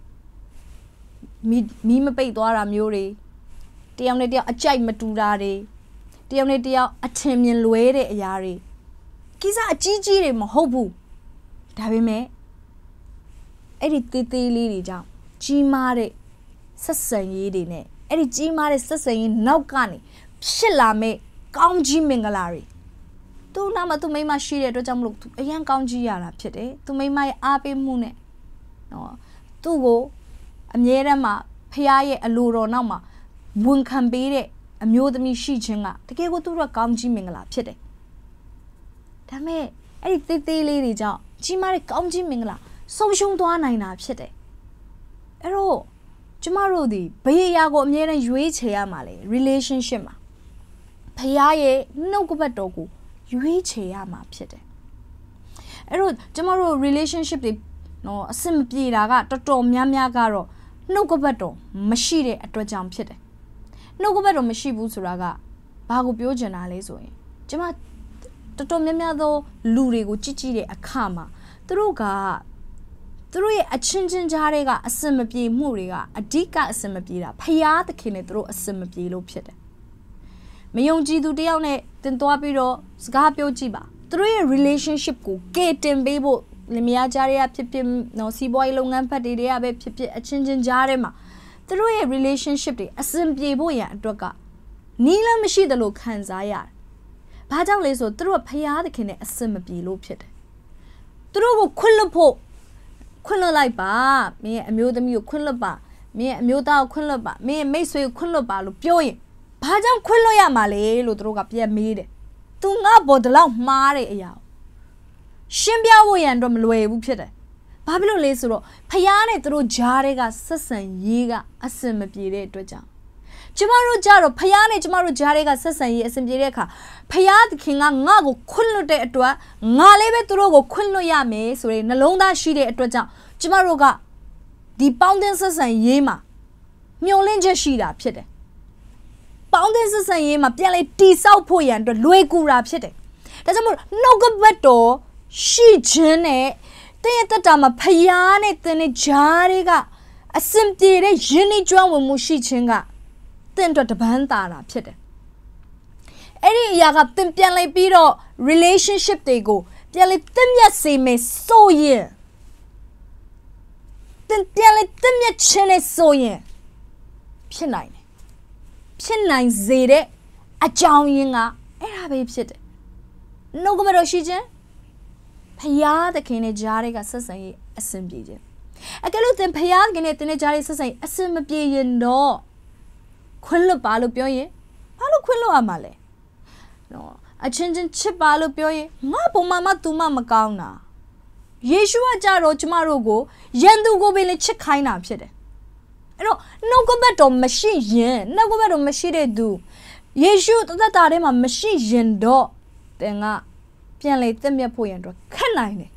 မီမပိတ်သွားတာမျိုးတွေတယောက်နဲ့တယောက်အကြိုက်မတူတာတွေတယောက်နဲ့တယောက်အထင်မြင်လွဲတဲ့အရာတွေကိစ္စအကြီးကြီးတွေမဟုတ်ဘူးဒါပေမဲ့အဲ့ဒီသေးသေးလေးတွေကြောင့်ကြီးမားတဲ့ဆက်ဆံရေးတွေနဲ့အဲ့ဒီကြီးမားတဲ့ဆက်ဆံရေးနောက်ကနေဖြစ်လာမဲ့ကောင်းကြီးမင်္ဂလာတွေသူ့နာမှာသူ့မိန်းမရှိတဲ့အတွက်ကြောင့်မလို့သူအရန်ကောင်းကြီးရတာဖြစ်တယ်သူ့မိန်းမရဲ့အားပေးမှုနဲ့နော်သူ့ကိုအမြဲတမ်းမှာဖះရဲ့အလိုတော်နောက်မှာဝန်ခံပေးတဲ့အမျိုးသမီးရှိခြင်းကတကယ်ကိုသူတို့ကောင်းကြီးမင်္ဂလာဖြစ်တယ်ဒါပေမဲ့အဲ့ဒီသေးသေးလေးတွေကြောင့်ကြီးမားတဲ့ကောင်းကြီးမင်္ဂလာဆုံးရှုံးသွားနိုင်တာဖြစ်တယ်အဲ့တော့ကျမတို့ဒီဘယ်အရာကိုအမြဲတမ်းရွေးချယ်ရမှာလဲ relationship မှာဖះရဲ့နှုတ်ကပတ်တော်ကိုရွေးချယ်ရမှာဖြစ်တယ်အဲ့တော့ကျမတို့ relationship တွေနော်အဆင်မပြေတာကတော်တော်များများကတော့နှုတ်ကပတ်တော်မရှိတဲ့အတွက်ကြောင့်ဖြစ်တယ်နှုတ်ကပတ်တော်မရှိဘူးဆိုတာကဘာကိုပြောချင်တာလဲဆိုရင်ကျမတော်တော်များများသောလူတွေကိုကြည့်ကြည့်တဲ့အခါမှာသူတို့ရဲ့အချင်းချင်းကြားတွေကအစင်မပြေမှုတွေကအဓိကအစင်မပြေတာဖျားသခင်နဲ့သူတို့အစင်မပြေလို့ဖြစ်တယ်မယုံကြည်သူတယောက်နဲ့တင်သွားပြီးတော့စကားပြောကြည့်ပါသူတို့ရဲ့ relationship ကိုကဲတင်ပေးဖို့လင်မယားကြားတွေကဖြစ်ဖြစ်နော်စီးပွားရေးလုပ်ငန်းဖက်တွေကပဲဖြစ်ဖြစ်အချင်းချင်းကြားထဲမှာသူတို့ရဲ့ relationship တွေအစင်ပြေဖို့ရန်အတွက်ကနီးလမ်းမရှိသလိုခံစားရတယ်။ဘာကြောင့်လဲဆိုသူတို့ကဖျားသခင်နဲ့အစင်မပြေလို့ဖြစ်တယ်။သူတို့ကိုခွင့်လွတ်လိုက်ပါမင်းရဲ့အမျိုးသမီးကိုခွင့်လွတ်ပါမင်းရဲ့အမျိုးသားကိုခွင့်လွတ်ပါမင်းရဲ့မိတ်ဆွေကိုခွင့်လွတ်ပါလို့ပြောရင်ဘာကြောင့်ခွင့်လွတ်ရမှာလဲလို့သူတို့ကပြန်မေးတယ်။ तू ငါဘော်တလောက်မှားတဲ့အရာရှင်းပြဖို့ရန်တော့မလွယ်ဘူးဖြစ်တယ်။ဘာဖြစ်လို့လဲဆိုတော့ဖျားနဲ့သူတို့ဂျားတွေကဆက်ဆံရေးကအစင်မပြေတဲ့အတွက်ကြောင့် Tomorrow Jaro, Payane, tomorrow Jarega Sasan, yes, and Jereka. Payat King Nago, Kunlo de Atua, Nalebe Turogo, Kunlo Yame, so in Nalonda Shide Atua, Tomaroga, the Poundenses and Yema. Miolenja Shida, Pete. Poundenses and Yema, Piale T Sao Poyan, the Lueku Rap Pete. That's a more no good beto, she jene, Tama Payane, Tene Jarega, a simple Jenny John with Mushichinga. Then to the Pantana, Pete. Any Yagap Timpian Piro relationship they go. Piali Timya say me so ye. Then Piali Timya chene so ye. Pinine. Pinine zede. A chow yinga. Era babe shit. No go shije. Paya the kine jariga sasay assembly. I can look them paya genet in a jari sasay assembly no. Quillo balu pioye. Palu quillo amale. No, a changing chip balu pioye. Mapo mama tuma macauna. Yeshua jaro tomorrow yendu go bill chick hine up shit. No go bet on machine yen, no go bet on machine do. Yeshu that are him a machine yen do. Then pianle them ya poyendo. Can I?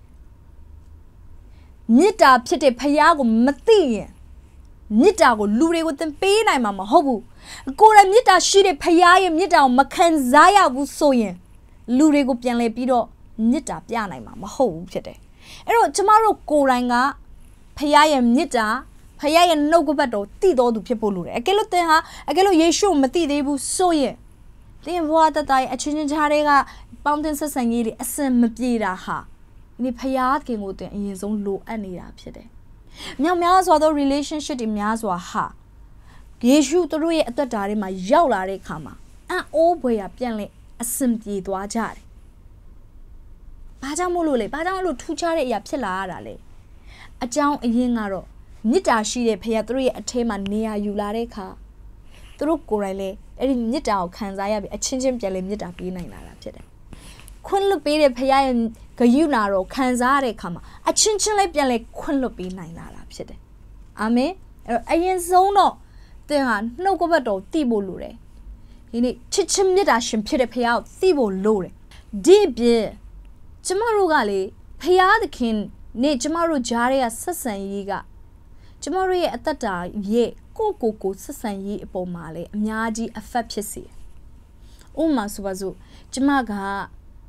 Nita pite payago mati. Nita go lure with them pain I mamma hobu. Gora nita shire payay nita makanzaya wusoyen. Lure go pianle pido nita piana mamma ho pite. Ero tomorrow goranga payay nita payay no go bato tido do people lure. A gelo teha a gelo yeshu mati debu soye. Then what that I a change harega mountains and yeri assemblida ha. Ni payat came out in his own low and near pite. Now, Mias or the relationship in Mias or ha. Yeshu to re at the time my yowlare kama. And all boy up gently a simply to a jar. Padamulule, Padamulu two chare yapsela. A town a yingaro. Nita she pay a 3 a tema near Yulareka. Through Corale, and Nita Kanzaya a changing jelly nita be 9 pite. Kunlo be the payan Gayunaro, Kanzare kama. A chinchile piale kunlo be 9 pite. Ame, a yen zono. There are no go bato, Tibo lure. In it, chichim nidashim pite pay out, Tibo lure. Deep ye. Jamaru gali, pay out the king, ne Jamaru Jaria Sasan yiga. Jamari at that time, ye, go Sasan ye pomale, Myaji a fapchesi. Uma subazu, Jamaga.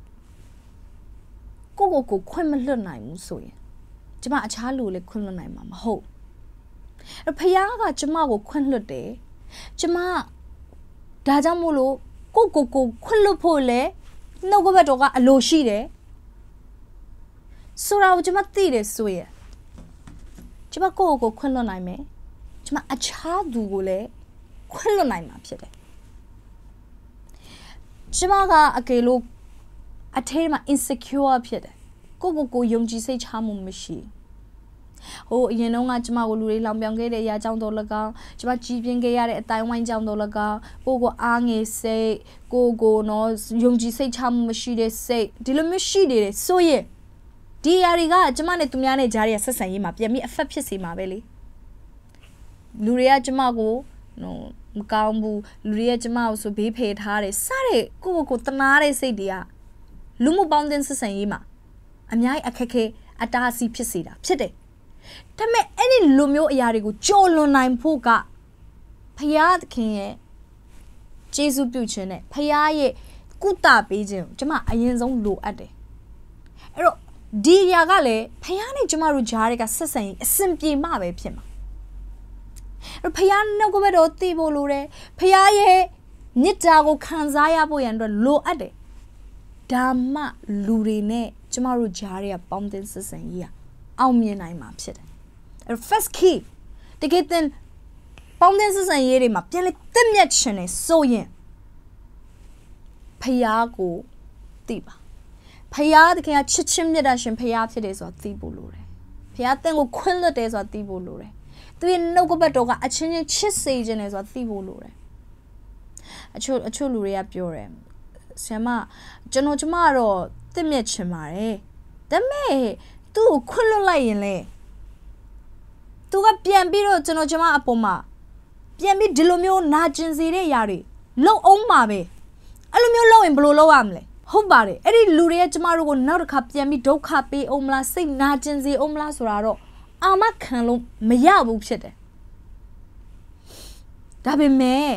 Go quemalunai musoy. Jama a chalu kununai mamma ho. A payaga Jamago quenlude. Jama Dajamulo, go quellupole, no go badoga a low shide. Sura Jamatide soye. Jama go quellunai me. Jama a chadule quellunai mapside. Jamaga a galo. I tell my insecure pit. Go young say chamu machine. Oh, you know, Jama will lambiangate ya down dolaga, Jama jeeping gay at Taiwan down dolaga, go ange say, go no, young say chamu machine say, Dilla machine, so ye. Diariga, Jamane to Miane Jaria Sasayima, Yami a fapsi ma belly. Luria Jamago, no, Mukambu, Luria Jama so be paid hard. Sorry, go tanare say dear. Lumu boundance sayima. Amyai a keke at Darcy Pisida. Pite. Tame any lumio yarigo, Jolo nine poga. Payad king, Jesu Buchene, Payaye, Guta Beijing, Jama Ayen's own low at it. Ero, Di Yagale, Payani Jamaru Jariga Sassay, simply Mabe Pima. Payan no go tibo lure, Payaye, Nitago Kanzaya boy and low at it. Dama lurine, Jamaru Jaria boundances and ya. Almian I maps it. A first key. They get then boundances and yeri map, tell it them yet shene, so ye. Payago tiba. Payad can a chichim nedashin payat days or tibo lure. Payat then will quilla days or tibo lure. Three no go batoga, a chin chis agent as or tibo lure. A chulure up your Sema, Jano tomorrow, the mitchemare. The may, do kullo layinle. Do a pian biro Jano Jama apoma. ပြန်ပြီးဒီလိုမျိုးနာကျင်စေတဲ့ຢာတွေလုံအောင်မှာပဲအဲ့လိုမျိုးလုံရင်ဘယ်လိုလုပ်ရမလဲဟုတ်ပါတယ်အဲ့ဒီလူတွေကကျမတို့ကိုနောက်တစ်ခါပြန်ပြီးဒုက္ခပေးအောင်မလားစိတ်နာကျင်စေအောင်မလားဆိုတာတော့အာမခံလို့မရဘူးဖြစ်တယ်ဒါပေမဲ့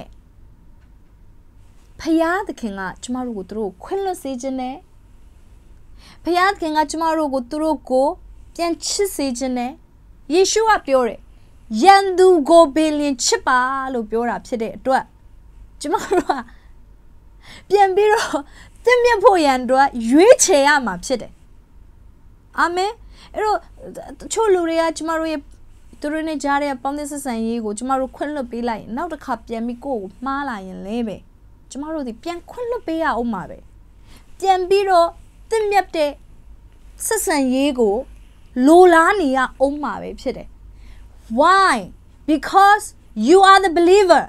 ဖယားသခင်ကကျမတို့ကိုသူတို့ခွင့်လွှတ်စေခြင်းနဲ့ဖယားသခင်ကကျမတို့ကိုသူတို့ကိုပြန်ချစ်စေခြင်းနဲ့ယေရှုကပြောတယ်ယန်သူကိုပင်လင်ချစ်ပါလို့ပြောတာဖြစ်တဲ့အတွက်ကျမတို့ကပြန်ပြီးတော့သင်မြတ်ဖို့ရန်အတွက်ရွေးချယ်ရမှာဖြစ်တယ်အာမင်အဲ့တော့ချို့လူတွေကကျမတို့ရဲ့သူတို့နဲ့ကြားတဲ့ပေါင်းသင်းဆက်ဆံရေးကိုကျမတို့ခွင့်လွှတ်ပေးလိုက်ရင်နောက်တစ်ခါပြန်ပြီးကိုယ့်ကိုမှားလာရင်လည်းပဲကျမတို့ဒီပြန်ခွင့်လွှတ်ပေးရအောင်ပါပဲပြန်ပြီးတော့သင်မြတ်တဲ့ဆက်ဆံရေးကိုလိုလားနေရအောင်ပါပဲဖြစ်တယ် Why? Because you are the believer.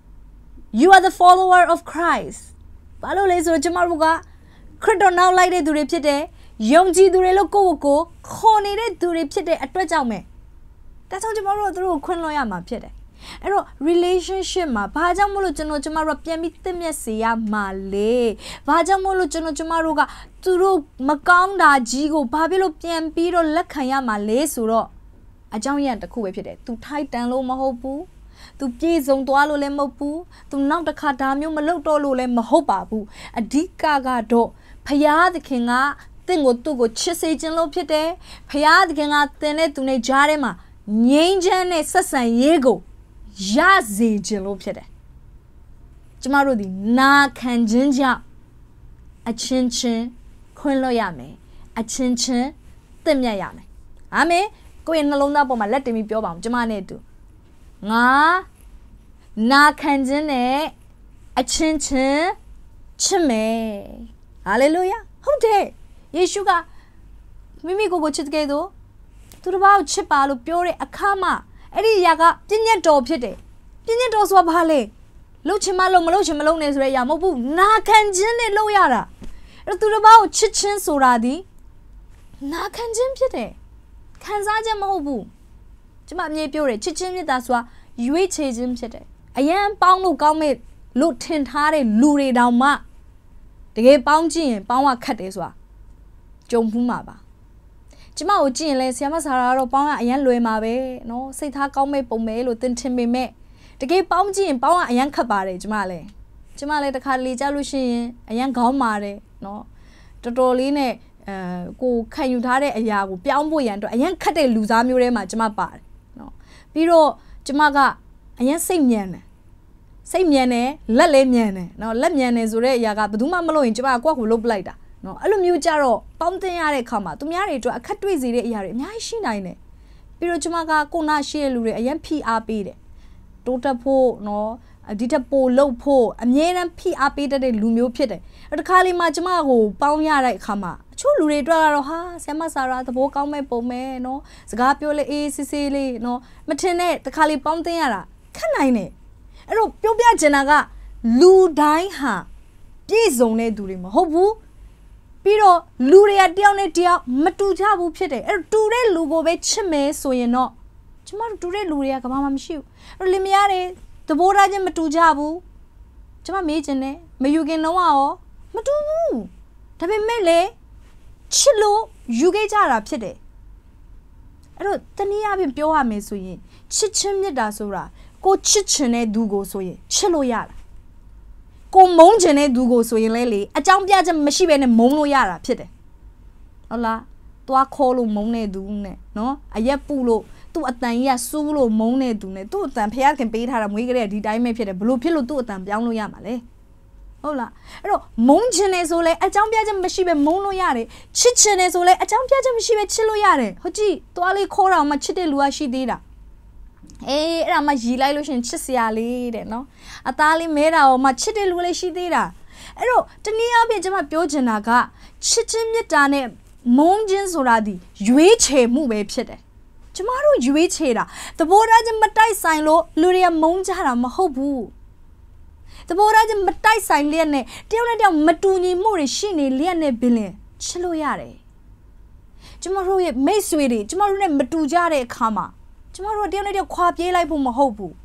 You are the follower of Christ. ဘာလို့လဲဆိုတော့ကျမတို့ကခရစ်တော်နောက်လိုက်တဲ့သူတွေဖြစ်တယ်ယုံကြည်သူတွေလို့ကိုယ့်ကိုခေါ်နေတဲ့သူတွေဖြစ်တဲ့အတွက်ကြောင့်ပဲဒါကြောင့်ကျမတို့ကသူတို့ကိုခွင့်လွှတ်ရမှာဖြစ်တယ်အဲ့တော့ relationship မှာဘာကြောင့်မို့လို့ကျမတို့ပြန်ပြီးသင့်မြတ်စေရမှာလဲဘာကြောင့်မို့လို့ကျမတို့ကသူတို့မကောင်းတာကြီးကိုဘာဖြစ်လို့ပြန်ပြီးတော့လက်ခံရမှာလဲဆိုတော့အကြောင်းရတစ်ခုပဲဖြစ်တယ်သူထိုက်တန်လို့မဟုတ်ဘူးသူပြေဆုံးသွားလို့လည်းမဟုတ်ဘူးသူနောက်တစ်ခါဒါမျိုးမလုပ်တော့လို့လည်းမဟုတ်ပါဘူးအဓိကကတော့ဖယားသခင်ကတင့်ကိုသူ့ကိုချစ်စေခြင်းလို့ဖြစ်တယ်ဖယားသခင်ကတင်တဲ့သူနဲ့ကြားထဲမှာငြိမ်းချမ်းတဲ့ဆက်ဆံရေးကိုရစေခြင်းလို့ဖြစ်တယ်ကျမတို့ဒီနာခံခြင်းကြောင့်အချင်းချင်းခွင့်လွှတ်ရမယ်အချင်းချင်းသင့်မြတ်ရမယ်အာမင်ကိုယ့်ရဲ့နှလုံးသားပေါ်မှာလက်တင်ပြီးပြောပါအောင်ကျမနဲ့အတူငါနာခံခြင်းနဲ့အချင်းချင်းချစ်မယ်ဟာလေလုယာဟုတ်တယ်ယေရှုကမိမိကိုယ်ချစ်တဲ့သူတစ်ပါးကိုချစ်ပါလို့ပြောတဲ့အခါမှာအဲ့ဒီအရာကပြည့်ညတ်တော်ဖြစ်တယ်ပြည့်ညတ်တော်ဆိုတာဘာလဲလှုပ်ချင်မလို့မလှုပ်ချင်မလှုပ်နဲ့ဆိုတဲ့အရာမဟုတ်ဘူးနာခံခြင်းနဲ့လှုပ်ရတာအဲ့သူတစ်ပါးကိုချစ်ခြင်းဆိုတာဒီနာခံခြင်းဖြစ်တယ်ခံစားခြင်းမဟုတ်ဘူးကျမအမြဲပြောတယ်ချစ်ခြင်းမြတ်တာဆိုတာရွေးချယ်ခြင်းဖြစ်တယ်အရန်ပေါင်းလို့ကောင်းမဲ့လို့ထင်ထားတဲ့လူတွေတောင်မှတကယ်ပေါင်းကြည့်ရင်ပေါင်းရခက်တယ်ဆိုတာကြုံဘူးမှာပါကျမကိုကြည့်ရင်လဲဆရာမဆရာတော့ပေါင်းရအရန်လွယ်မှာပဲเนาะစိတ်ထားကောင်းမဲ့ပုံပဲလို့သင်ထင်ပေမဲ့တကယ်ပေါင်းကြည့်ရင်ပေါင်းရအရန်ခက်ပါတယ်ကျမလည်းတစ်ခါလေကြားလို့ရှိရင်အရန်ခေါင်းမာတယ်เนาะတော်တော်လေးနဲ့ကိုခံယူထားတဲ့အရာကိုပြောင်းဖို့ရန်အတွက်အရန်ခက်တဲ့လူစားမျိုးထဲမှာကျမပါတယ်เนาะပြီးတော့ကျမကအရန်စိတ်မြန်တယ်လက်လည်းမြန်တယ်เนาะလက်မြန်တယ်ဆိုတဲ့အရာကဘယ်သူမှမလို့ရင်ကျမကကိုယ့်ကိုလှုပ်ပလိုက်တာเนาะအဲ့လိုမျိုးကြတော့ပေါင်းတင်ရတဲ့အခါမှာသူများတွေအတွက်အခက်တွေ့စေတဲ့အရာတွေအများကြီးရှိနိုင်တယ်ပြီးတော့ကျမကကိုနာရှိတဲ့လူတွေအရင်ဖိအားပေးတယ်တိုးတက်ဖို့เนาะဒီထက်ပိုလှုပ်ဖို့အမြဲတမ်းဖိအားပေးတတ်တဲ့လူမျိုးဖြစ်တယ်တခါလေးမှကျမကိုပေါင်းရတဲ့အခါမှာအချို့လူတွေအတွက်ကတော့ဟာဆရာမဆရာသဘောကောင်းမဲ့ပုံမဲ့เนาะစကားပြောလေအေးစစ်စစ်လေးเนาะမထင်နဲ့တခါလေးပေါင်းတင်ရတာခက်နိုင်တယ်အဲ့တော့ပြောပြချင်တာကလူတိုင်းဟာပြည့်စုံတဲ့သူတွေမဟုတ်ဘူးပြီးတော့လူတွေကတယောက်နဲ့တယောက်မတူကြဘူးဖြစ်တယ်အဲ့တော့တူတဲ့လူကိုပဲချစ်မယ်ဆိုရင်တော့ကျမတို့တူတဲ့လူတွေကကဘာမှမရှိဘူးအဲ့တော့လင်မယားတွေသဘောထားချင်းမတူကြဘူးကျမမေးချင်တယ်မယူခင်တော့ရောမတူဘူးဒါပေမဲ့လေချစ်လို့ယူခဲ့ကြတာဖြစ်တယ်အဲ့တော့တနည်းအားဖြင့်ပြောရမယ်ဆိုရင်ချစ်ချင်းမြတ်တာဆိုတာကိုချစ်ချင်တဲ့သူကိုဆိုရင်ချစ်လို့ရတာကိုမုန်းချင်တဲ့သူကိုဆိုရင်လေအကြောင်းပြချက်မရှိဘဲနဲ့မုန်းလို့ရတာဖြစ်တယ်ဟုတ်လားသွားခေါ်လို့မုန်းတဲ့သူနဲ့နော်အရက်ပူလို့သူ့အတန်ကြီးကစူးလို့မုန်းတဲ့သူနဲ့သူ့အတန်ဖျားခင်ပေးထားတာမွေးကြတဲ့ဒီတိုင်းပဲဖြစ်တယ်ဘလို့ဖြစ်လို့သူ့အတန်ပြောင်းလို့ရမှာလဲဟုတ်လားအဲ့တော့မုန်းချင်နေဆိုလဲအကြောင်းပြချက်မရှိဘဲမုန်းလို့ရတယ်ချစ်ချင်နေဆိုလဲအကြောင်းပြချက်မရှိဘဲချစ်လို့ရတယ်ဟုတ်ကြည့်သွားလေးခေါ်တော့မှချစ်တဲ့လူကရှိသေးတာအေးအဲ့ဒါမှရီလိုက်လို့ရှင်ချစ်စရာလေးတဲ့နော်အသားလေးမဲတာမှချစ်တဲ့လူလေးရှိသေးတာအဲ့တော့တနည်းအားဖြင့်ကျွန်မပြောချင်တာကချစ်ချင်းမြတ်တာနဲ့မုန်းခြင်းဆိုတာဒီရွေးချယ်မှုပဲဖြစ်တယ်ကျမတို့ရွေးချယ်တာသဘောထားချင်းမတိုက်ဆိုင်လို့လူတွေကမုန်းကြတာမဟုတ်ဘူးသဘောထားချင်းမတိုက်ဆိုင်လျက်နဲ့တယောက်နဲ့တယောက်မတူညီမှုတွေရှိနေလျက်နဲ့ပင်လင်ချစ်လို့ရတယ်ကျမတို့ရဲ့မိတ်ဆွေတွေကျမတို့နဲ့မတူကြတဲ့အခါမှာကျမတို့တယောက်နဲ့တယောက်ခွာပြေးလိုက်ဖို့မဟုတ်ဘူး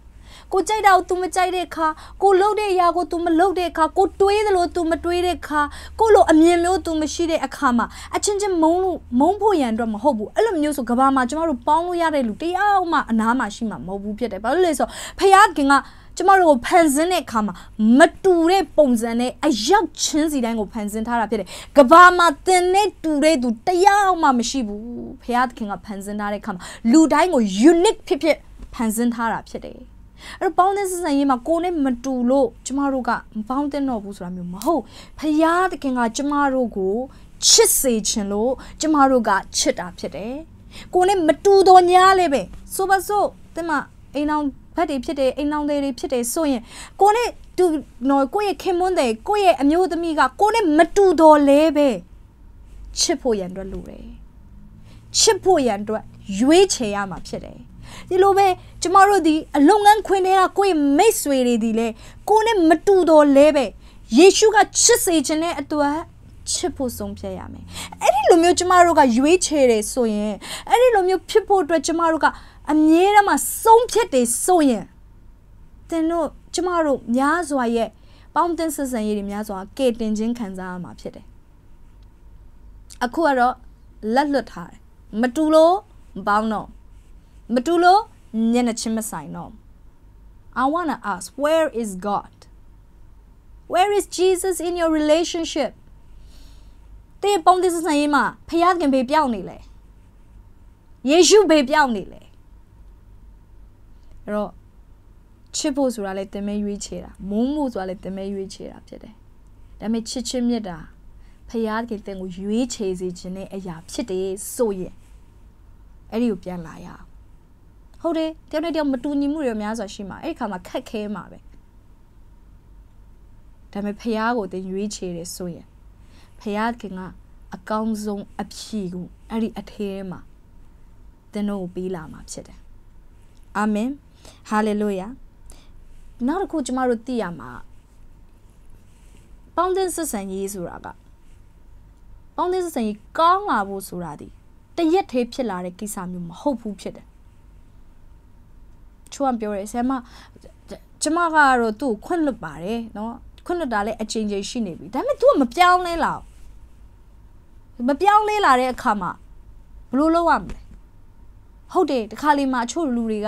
ကိုကြိုက်တာကို तू မကြိုက်တဲ့ခါကိုလှုပ်တဲ့အရာကို तू မလှုပ်တဲ့ခါကိုတွေးသလို तू မတွေးတဲ့ခါကိုလိုအမြင်မျိုး तू မရှိတဲ့အခါမှာအချင်းချင်းမုန်းဖို့ရန်အတွက်မဟုတ်ဘူးအဲ့လိုမျိုးဆိုကဘာမှာကျမတို့ပေါင်းလို့ရတဲ့လူတရားမှအနားမှာရှိမှာမဟုတ်ဘူးဖြစ်တယ်ဘာလို့လဲဆိုဖခင်ကကျမတို့ကိုဖန်ဆင်းတဲ့အခါမှာမတူတဲ့ပုံစံနဲ့အရောက်ချင်းစီတိုင်းကိုဖန်ဆင်းထားတာဖြစ်တယ်ကဘာမှာသင်နဲ့တူတဲ့သူတရားမှမရှိဘူးဖခင်ကဖန်ဆင်းထားတဲ့အခါမှာလူတိုင်းကို unique ဖြစ်ဖန်ဆင်းထားတာဖြစ်တယ်အဲ့တော့ပေါင်းတဲ့ဆက်ဆံရေးမှာကိုယ်နဲ့မတူလို့ကျမတို့ကမပေါင်းတဲ့တော့ဘူးဆိုတာမျိုးမဟုတ်ဖခင်ကကျမတို့ကိုချစ်စေခြင်းလို့ကျမတို့ကချစ်တာဖြစ်တယ်ကိုယ်နဲ့မတူတော့ညာလေပဲဆိုပါစို့တဲ့မှာအိမ်အောင်ဘတ်တွေဖြစ်တယ်အိမ်အောင်တွေဖြစ်တယ်ဆိုရင်ကိုနဲ့တူနော်ကိုရဲ့ခင်မွန်းတယ်ကိုရဲ့အမျိုးသမီးကကိုနဲ့မတူတော့လဲပဲချစ်ဖို့ရန်အတွက်လိုတယ်ချစ်ဖို့ရန်အတွက်ရွေးချယ်ရမှာဖြစ်တယ်ဒီလိုပဲကျမတို့ဒီအလုံငန်းခွင်တွေကကိုရဲ့မိတ်ဆွေတွေဒီလေကိုနဲ့မတူတော့လဲပဲယေရှုကချစ်စေခြင်းနဲ့အတွက်ချစ်ဖို့ဆုံးဖြတ်ရမယ်အဲ့ဒီလိုမျိုးကျမတို့ကရွေးချယ်တယ်ဆိုရင်အဲ့ဒီလိုမျိုးဖြစ်ဖို့အတွက်ကျမတို့ကအမြဲတမ်းဆုံးဖြတ်တယ်ဆိုရင်သင်တို့ကျမတို့များစွာရဲ့ပေါင်းတင်ဆက်ဆံရေးတွေများစွာကဲတင်ခြင်းခံစားရမှာဖြစ်တယ်အခုကတော့လက်လွတ်ထားတယ်မတူလို့မပေါင်းတော့မတူလို့ညနေချင်းမဆိုင်တော့ I want to ask where is God where is Jesus in your relationship တဲ့ပေါင်းတင်ဆက်ဆံရေးမှာဖခင်ဘေးပြောင်းနေလေယေရှုဘေးပြောင်းနေလေအဲ့တော့ချစ်ဖို့ဆိုတာလည်းတင်မဲရွေးချယ်တာမုန်းဖို့ဆိုတာလည်းတင်မဲရွေးချယ်တာဖြစ်တယ်ဒါပေမဲ့ချစ်ချင်းမြတ်တာဖခင်တင်ကိုရွေးချယ်စေခြင်းနဲ့အရာဖြစ်တယ်ဆိုရင်အဲ့ဒီကိုပြန်လာရအောင်ဟုတ်တယ်တယောက်နဲ့တယောက်မတူညီမှုတွေများစွာရှိမှာအဲ့ဒီခါမှာခက်ခဲမှာပဲဒါပေမဲ့ဖခင်ကိုတင်ရွေးချယ်တယ်ဆိုရင်ဖခင်ကအကောင်းဆုံးအဖြေကိုအဲ့ဒီအထဲမှာတင်တို့ကိုပေးလာမှာဖြစ်တယ်အာမင်ဟာလေလုယာနောက်တစ်ခုကျမတို့သိရမှာပေါင်းတင်ဆက်ဆံရေးဆိုတာကပေါင်းတင်ဆက်ဆံရေးကောင်းလာဖို့ဆိုတာဒီတရက်သေးဖြစ်လာတဲ့ကိစ္စမျိုးမဟုတ်ဘူးဖြစ်တယ်ချွမ်ပြောရဲဆရာမကျမကတော့သူ့ကိုခွင့်လွတ်ပါတယ်နော်ခွင့်လွတ်တာလည်းအချိန်ချင်းရှိနေပြီဒါပေမဲ့ तू ကမပြောင်းလဲလာမပြောင်းလဲလာတဲ့အခါမှာဘယ်လိုလုပ်ရမလဲဟုတ်တယ်တခါလေမှာအချို့လူတွေက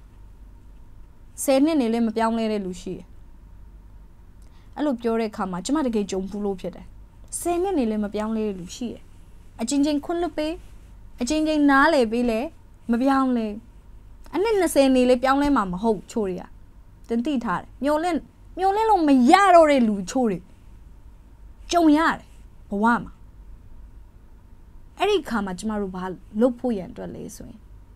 10နှစ်နေလဲမပြောင်းလဲတဲ့လူရှိတယ်အဲ့လိုပြောတဲ့အခါမှာကျမတကယ်ကြုံဘူးလို့ဖြစ်တယ်10နှစ်နေလဲမပြောင်းလဲတဲ့လူရှိတယ်အချင်းချင်းခွင့်လွတ်ပေးအချင်းချင်းနားလေပေးလဲမပြောင်းလဲအနှစ်20နေလဲပြောင်းလဲမှာမဟုတ်ချို့တွေကတင်တိထားတယ်မျောလင့်လို့မရတော့တဲ့လူချို့တွေကြုံရတယ်ဘဝမှာအဲ့ဒီခါမှာကျမတို့ဘာလုပ်ဖို့ရန်အတွက်လဲဆိုရင်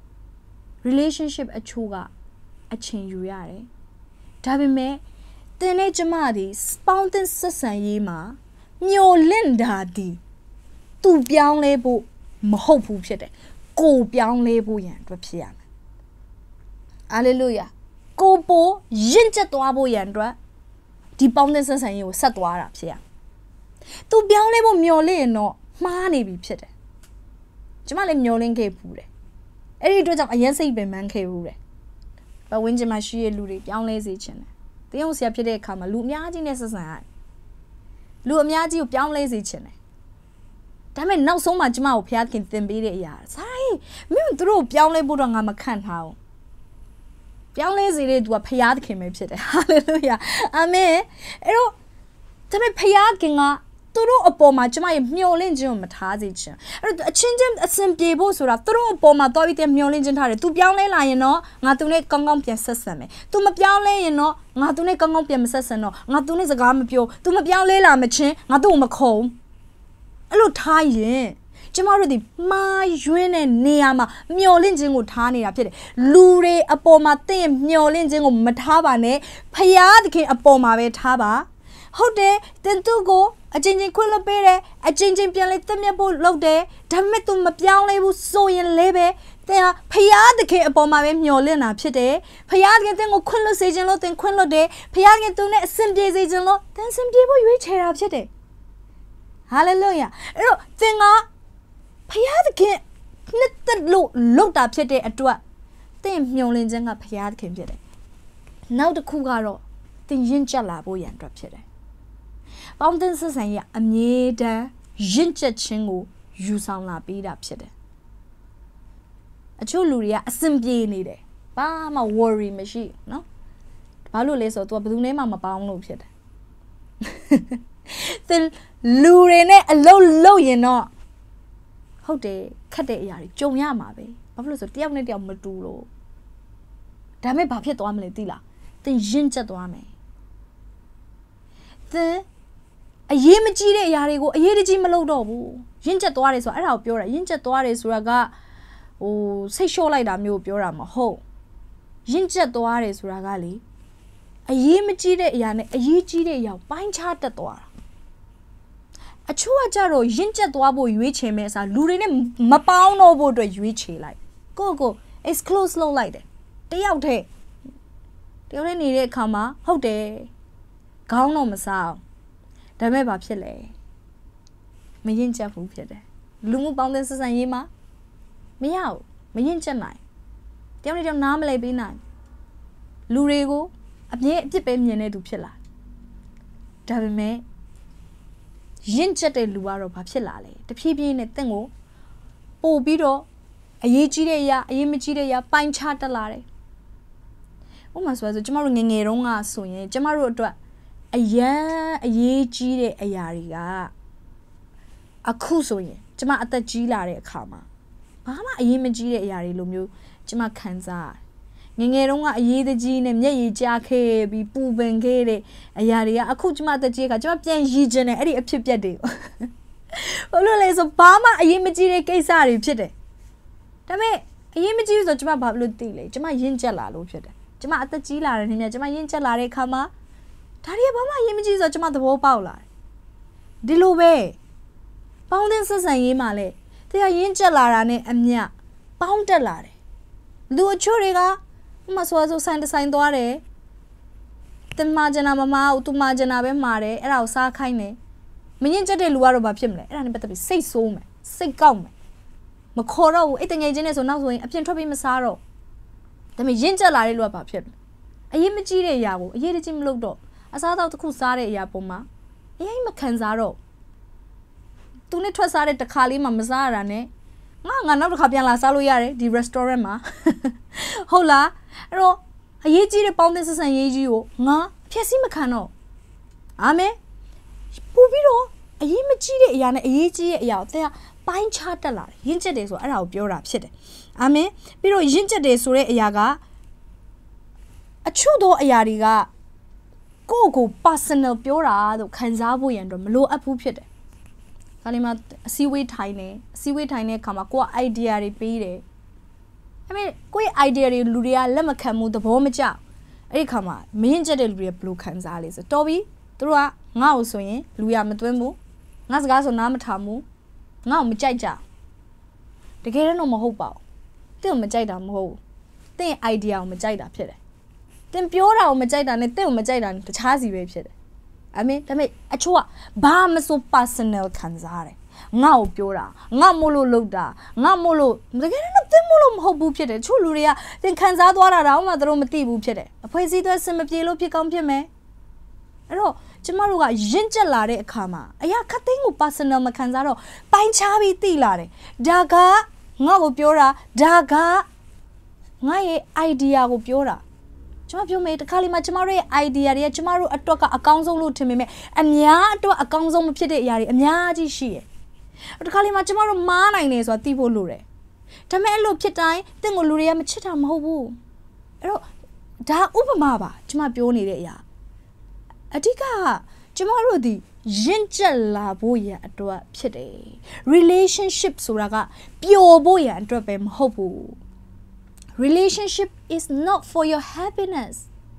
relationship အချို့ကအချိန်ယူရတယ်ဒါပေမဲ့တင်နဲ့ကျမဒီပေါင်းတင်ဆက်ဆံရေးမှာမျောလင့်တာဒီသူပြောင်းလဲဖို့မဟုတ်ဘူးဖြစ်တယ်ကိုပြောင်းလဲဖို့ရန်အတွက်ဖြစ်ရမယ်ဟာလေလုယာကိုပိုရင့်ကျက်သွားဖို့ရန်အတွက်ဒီပေါင်းတင်ဆက်ဆံရေးကိုဆက်သွားတာဖြစ်ရသူပြောင်းလဲဖို့မျောလင့်ရင်တော့မှားနေပြီဖြစ်တယ်ကျမလည်းမျောလင့်ခဲ့ဘူးတယ်အဲ့ဒီအတွက်ကြောင့်အရင်စိတ်ပင်ပန်းခဲ့ဘူးတယ်ပတ်ဝန်းကျင်မှာရှိတဲ့လူတွေပြောင်းလဲစေချင်တယ်တယောက်ဆရာဖြစ်တဲ့အခါမှာလူအများကြီးနဲ့ဆက်ဆံရတယ်လူအများကြီးကိုပြောင်းလဲစေချင်တယ်ဒါပေမဲ့နောက်ဆုံးမှာကျမကိုဖခင်သင်ပေးတဲ့အရာဆိုင်မင်းတို့ပြောင်းလဲဖို့တော့ငါမခန့်ထားဘူးပြောင်းလဲစေတဲ့သူကဖခင်ပဲဖြစ်တယ်ဟာလေလုယာအာမင်အဲ့တော့ဒါပေမဲ့ဖခင်ကသူတို့အပေါ်မှာကျမရဲ့မျှော်လင့်ခြင်းကိုမထားစေချင်အဲ့တော့အချင်းချင်းအစင်ပြေဖို့ဆိုတာသူတို့အပေါ်မှာတော်ပြီးတဲ့မျှော်လင့်ခြင်းထားတယ် तू ပြောင်းလဲလာရင်တော့ငါသူနဲ့ကောင်းကောင်းပြန်ဆက်ဆံမယ် तू မပြောင်းလဲရင်တော့ငါသူနဲ့ကောင်းကောင်းပြန်မဆက်ဆံတော့ငါသူနဲ့စကားမပြော तू မပြောင်းလဲလာမချင်းငါသူ့ကိုမခုံအဲ့လိုထားရင်ကျမတို့ဒီမာရွင်းတဲ့နေရာမှာမျောလင့်ခြင်းကိုထားနေတာဖြစ်တယ်လူတွေအပေါ်မှာတင့်မျောလင့်ခြင်းကိုမထားပါနဲ့ဖခင်အပေါ်မှာပဲထားပါဟုတ်တယ်တင်သူကိုအချင်းချင်းခွင့်လွှတ်ပေးတယ်အချင်းချင်းပြန်လဲတက်မြတ်ဖို့လုပ်တယ်ဒါပေမဲ့ तू မပြောင်းလဲဘူးဆိုရင်လည်းပဲတင်ဟာဖခင်အပေါ်မှာပဲမျောလင့်တာဖြစ်တယ်ဖခင်တင်ကိုခွင့်လွှတ်စေခြင်းလို့တင်ခွင့်လွှတ်တယ်ဖခင်သူနဲ့အစဉ်ပြေစေခြင်းလို့တင်အစဉ်ပြေဖို့ရွေးချယ်တာဖြစ်တယ်ဟာလေလုယာအဲ့တော့တင်ကဖခင်နှစ်သက်လို့လုပ်တာဖြစ်တဲ့အတွက်တင်မျောလင့်ခြင်းကဖခင်ဖြစ်တယ်နောက်တစ်ခုကတော့တင်ရင်ကျက်လာဖို့ရန်အတွက်ဖြစ်တယ်ပေါင်းတင်ဆက်ဆံရေးအမြဲတမ်းရင်ကျက်ခြင်းကိုယူဆောင်လာပေးတာဖြစ်တယ်အချို့လူတွေကအစင်ပြေနေတယ်ဘာမှ worry မရှိနော်ဘာလို့လဲဆိုတော့ तू ဘယ်သူနဲ့မှမပေါင်းလို့ဖြစ်တယ်သင်လူတွေနဲ့အလုံးလုံးရင်တော့ဟုတ်တယ်ခက်တဲ့အရာတွေကြုံရမှာပဲဘာဖြစ်လို့ဆိုတယောက်နဲ့တယောက်မတူလို့ဒါမဲ့ဘာဖြစ်သွားမလဲသိလားသင်ရင်ကျက်သွားမယ်သင်အရေးမကြီးတဲ့အရာတွေကိုအရေးတကြီးမလုပ်တော့ဘူးရင်ကျက်သွားတယ်ဆိုတော့အဲ့ဒါကိုပြောတာရင်ကျက်သွားတယ်ဆိုတာကစိတ်လျှော့လိုက်တာမျိုးပြောတာမဟုတ်ရင်ကျက်သွားတယ်ဆိုတာကလေအရေးမကြီးတဲ့အရာနဲ့အရေးကြီးတဲ့အရာပိုင်းခြားတက်သွားတာအချို့ကကြတော့ရင်ကျက်သွားဖို့ရွေးချယ်မဲ့အစားလူတွေနဲ့မပေါင်းတော့ဖို့အတွက်ရွေးချယ်လိုက်ကို exclude လုပ်လိုက်တယ်တယောက်တည်းနေတဲ့အခါမှာဟုတ်တယ်ခေါင်းတော့မစားအောင်ဒါပေမဲ့ဘာဖြစ်လဲမရင်ကျက်ဘူးဖြစ်တယ်လူမှုပေါင်းတဲ့ဆက်ဆံရေးမှာမရဘူးမရင်ကျက်နိုင်တယောက်နဲ့တယောက်နားမလဲပေးနိုင်လူတွေကိုအပြည့်အပြစ်ပဲမြင်နေသူဖြစ်လာဒါပေမဲ့ရင်ကျက်တဲ့လူကတော့ဘာဖြစ်လာလဲတဖြည်းဖြည်းနဲ့တင့်ကိုပို့ပြီးတော့အရေးကြီးတဲ့အရာအရေးမကြီးတဲ့အရာပိုင်းခြားတက်လာတယ်ဥပမာဆိုကျမတို့ငယ်ငယ်တုန်းကဆိုရင်ကျမတို့အတွက်အရေးကြီးတဲ့အရာတွေကအခုဆိုရင်ကျမအသက်ကြီးလာတဲ့အခါမှာဘာမှအရေးမကြီးတဲ့အရာတွေလိုမျိုးကျမခံစားငယ်ငယ်တုန်းကအရေးတကြီးနဲ့မျက်ရည်ကျခဲ့ပြီးပူပင်ခဲ့တဲ့အရာတွေကအခုကျမအသက်ကြီးခါကျမပြန်ရည်ကျင်တယ်အဲ့ဒီအဖြစ်ပြက်တွေကိုဘာလို့လဲဆိုဘာမှအရေးမကြီးတဲ့ကိစ္စတွေဖြစ်တယ်ဒါပေမဲ့အရေးမကြီးဆိုကျမဘာလို့သိလဲကျမရင့်ကျက်လာလို့ဖြစ်တယ်ကျမအသက်ကြီးလာတဲ့နေ့မြကျမရင့်ကျက်လာတဲ့အခါမှာဒါတွေကဘာမှအရေးမကြီးဆိုကျမသဘောပေါက်လာတယ်ဒီလိုပဲပေါင်းတဲ့ဆက်ဆံရေးမှာလဲတရားရင့်ကျက်လာတာနဲ့အမျှပေါင်းတက်လာတယ်လူအချို့တွေကမဆိုဆိုင်တဆိုင်သွားတယ်တင်မဂျနာမမဦးသူမဂျနာပဲမှာတယ်အဲ့ဒါကိုစားခိုင်းတယ်မရင်ကျက်တဲ့လူကတော့ဘာဖြစ်မလဲအဲ့ဒါနဲ့ပတ်သက်ပြီးစိတ်ဆိုးမယ်စိတ်ကောက်မယ်မခေါ်တော့ဘူးအဲ့တငယ်ချင်းနဲ့ဆိုနောက်ဆိုရင်အပြင်ထွက်ပြီးမစားတော့ဒါပေမဲ့ရင်ကျက်လာတဲ့လူကဘာဖြစ်လဲအရေးမကြီးတဲ့အရာကိုအရေးတကြီးမလုပ်တော့အစားအသောက်တစ်ခုစားတဲ့အရာပုံမှာအရင်မခံစားတော့သူနဲ့ထွက်စားတဲ့တစ်ခါလေးမှမစားရတာနဲ့ငါနောက်တစ်ခါပြန်လာစားလို့ရတယ်ဒီ restaurant မှာဟုတ်လားအဲ့တော့အရေးကြီးတဲ့ပေါင်းတဲ့ဆက်ဆံရေးကြီးကိုငါဖျက်ဆီးမခံတော့အာမင်ပို့ပြီးတော့အရေးမကြီးတဲ့အရာနဲ့အရေးကြီးတဲ့အရာကိုတဲ့ပိုင်းခြားတက်လာတယ်ရင့်ကျက်တယ်ဆိုအဲ့ဒါကိုပြောတာဖြစ်တယ်အာမင်ပြီးတော့ရင့်ကျက်တယ်ဆိုတဲ့အရာကအချို့သောအရာတွေကကို personal ပြောတာလို့ခံစားဖို့ရန်တော့မလိုအပ်ဘူးဖြစ်တယ်ခါလေးမှာအစည်းအဝေးထိုင်တဲ့အခါမှာကိုက idea တွေပေးတယ်အဲ့မဲ့ကိုယ့် idea တွေလူတွေကလက်မခံဘူးသဘောမကျအဲ့ဒီခါမှာမင်းကျက်တဲ့လူတွေဘယ်လိုခံစားလဲဆိုတော်ပြီသူတို့ကငါ့ကိုဆိုရင်လူရမသွင်းဘူးငါစကားဆိုနားမထောင်ဘူးငါ့ကိုမကြိုက်ကြတကယ်တော့မဟုတ်ပါဘူးတင့်ကိုမကြိုက်တာမဟုတ်ဘူးတင့် idea ကိုမကြိုက်တာဖြစ်တယ်တင်ပြောတာကိုမကြိုက်တာနဲ့တင့်ကိုမကြိုက်တာတခြားစီပဲဖြစ်တယ်အမေဒါပေမဲ့အချို့ကဘာမဆို personal ခံစားတယ်ငါ့ကိုပြောတာငါမို့လို့လုပ်တာငါမို့လို့တကယ်တော့တင်မို့လို့မဟုတ်ဘူးဖြစ်တယ်ချို့လူတွေကတင်ခံစားသွားတာတော့မှသူတို့မသိဘူးဖြစ်တယ်အဖွဲစည်းသွဲစင်မပြေလို့ဖြစ်ကောင်းဖြစ်မယ်အဲ့တော့ကျမတို့ကရင့်ကျက်လာတဲ့အခါမှာအရာခတ်သိန်းကို personal မခံစားတော့ပိုင်းခြားပြီးသိလာတယ်ဒါကငါ့ကိုပြောတာဒါကငါရဲ့ idea ကိုပြောတာကျမပြောမယ်တခါလေးမှာကျမတို့ရဲ့ idea တွေကကျမတို့အတွက်ကအကောင်းဆုံးလို့ထင်ပေမဲ့အများအတွက်အကောင်းဆုံးမဖြစ်တဲ့အရာတွေအများကြီးရှိတယ်တခါလေးမှာကျမတို့မားနိုင်တယ်ဆိုတာသိဖို့လိုတယ်ဒါပေမဲ့အဲ့လိုဖြစ်တိုင်းတင့်ကိုလူတွေကမချစ်တာမဟုတ်ဘူးအဲ့တော့ဒါဥပမာပါကျမပြောနေတဲ့အရာအဓိကကျမတို့ဒီရင့်ကျက်လာဖို့ရအတွက်ဖြစ်တယ် relationship ဆိုတာကပျော်ဖို့ရအတွက်ပဲမဟုတ်ဘူး relationship is not for your happiness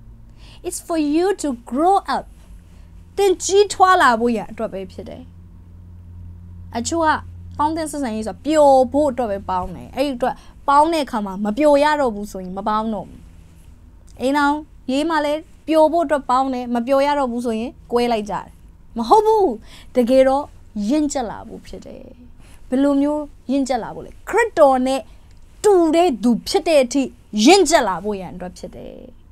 it's for you to grow up တင်ကြီးထွားလာဖို့ရအတွက်ပဲဖြစ်တယ်အချို့ကပေါင်းတဲ့ဆက်ဆံရေးဆိုတာပျော်ဖို့အတွက်ပဲပေါင်းတယ်အဲ့ဒီအတွက်ပေါင်းတဲ့အခါမှာမပျော်ရတော့ဘူးဆိုရင်မပေါင်းတော့ဘူးအိမ်အောင်ရေးမှလည်းပျော်ဖို့အတွက်ပေါင်းတယ်မပျော်ရတော့ဘူးဆိုရင်ကွဲလိုက်ကြတယ်မဟုတ်ဘူးတကယ်တော့ရင့်ကျက်လာဖို့ဖြစ်တယ်ဘယ်လိုမျိုးရင့်ကျက်လာဖို့လဲခရစ်တော်နဲ့တူတဲ့သူဖြစ်တဲ့အထိရင့်ကျက်လာဖို့ရန်အတွက်ဖြစ်တယ်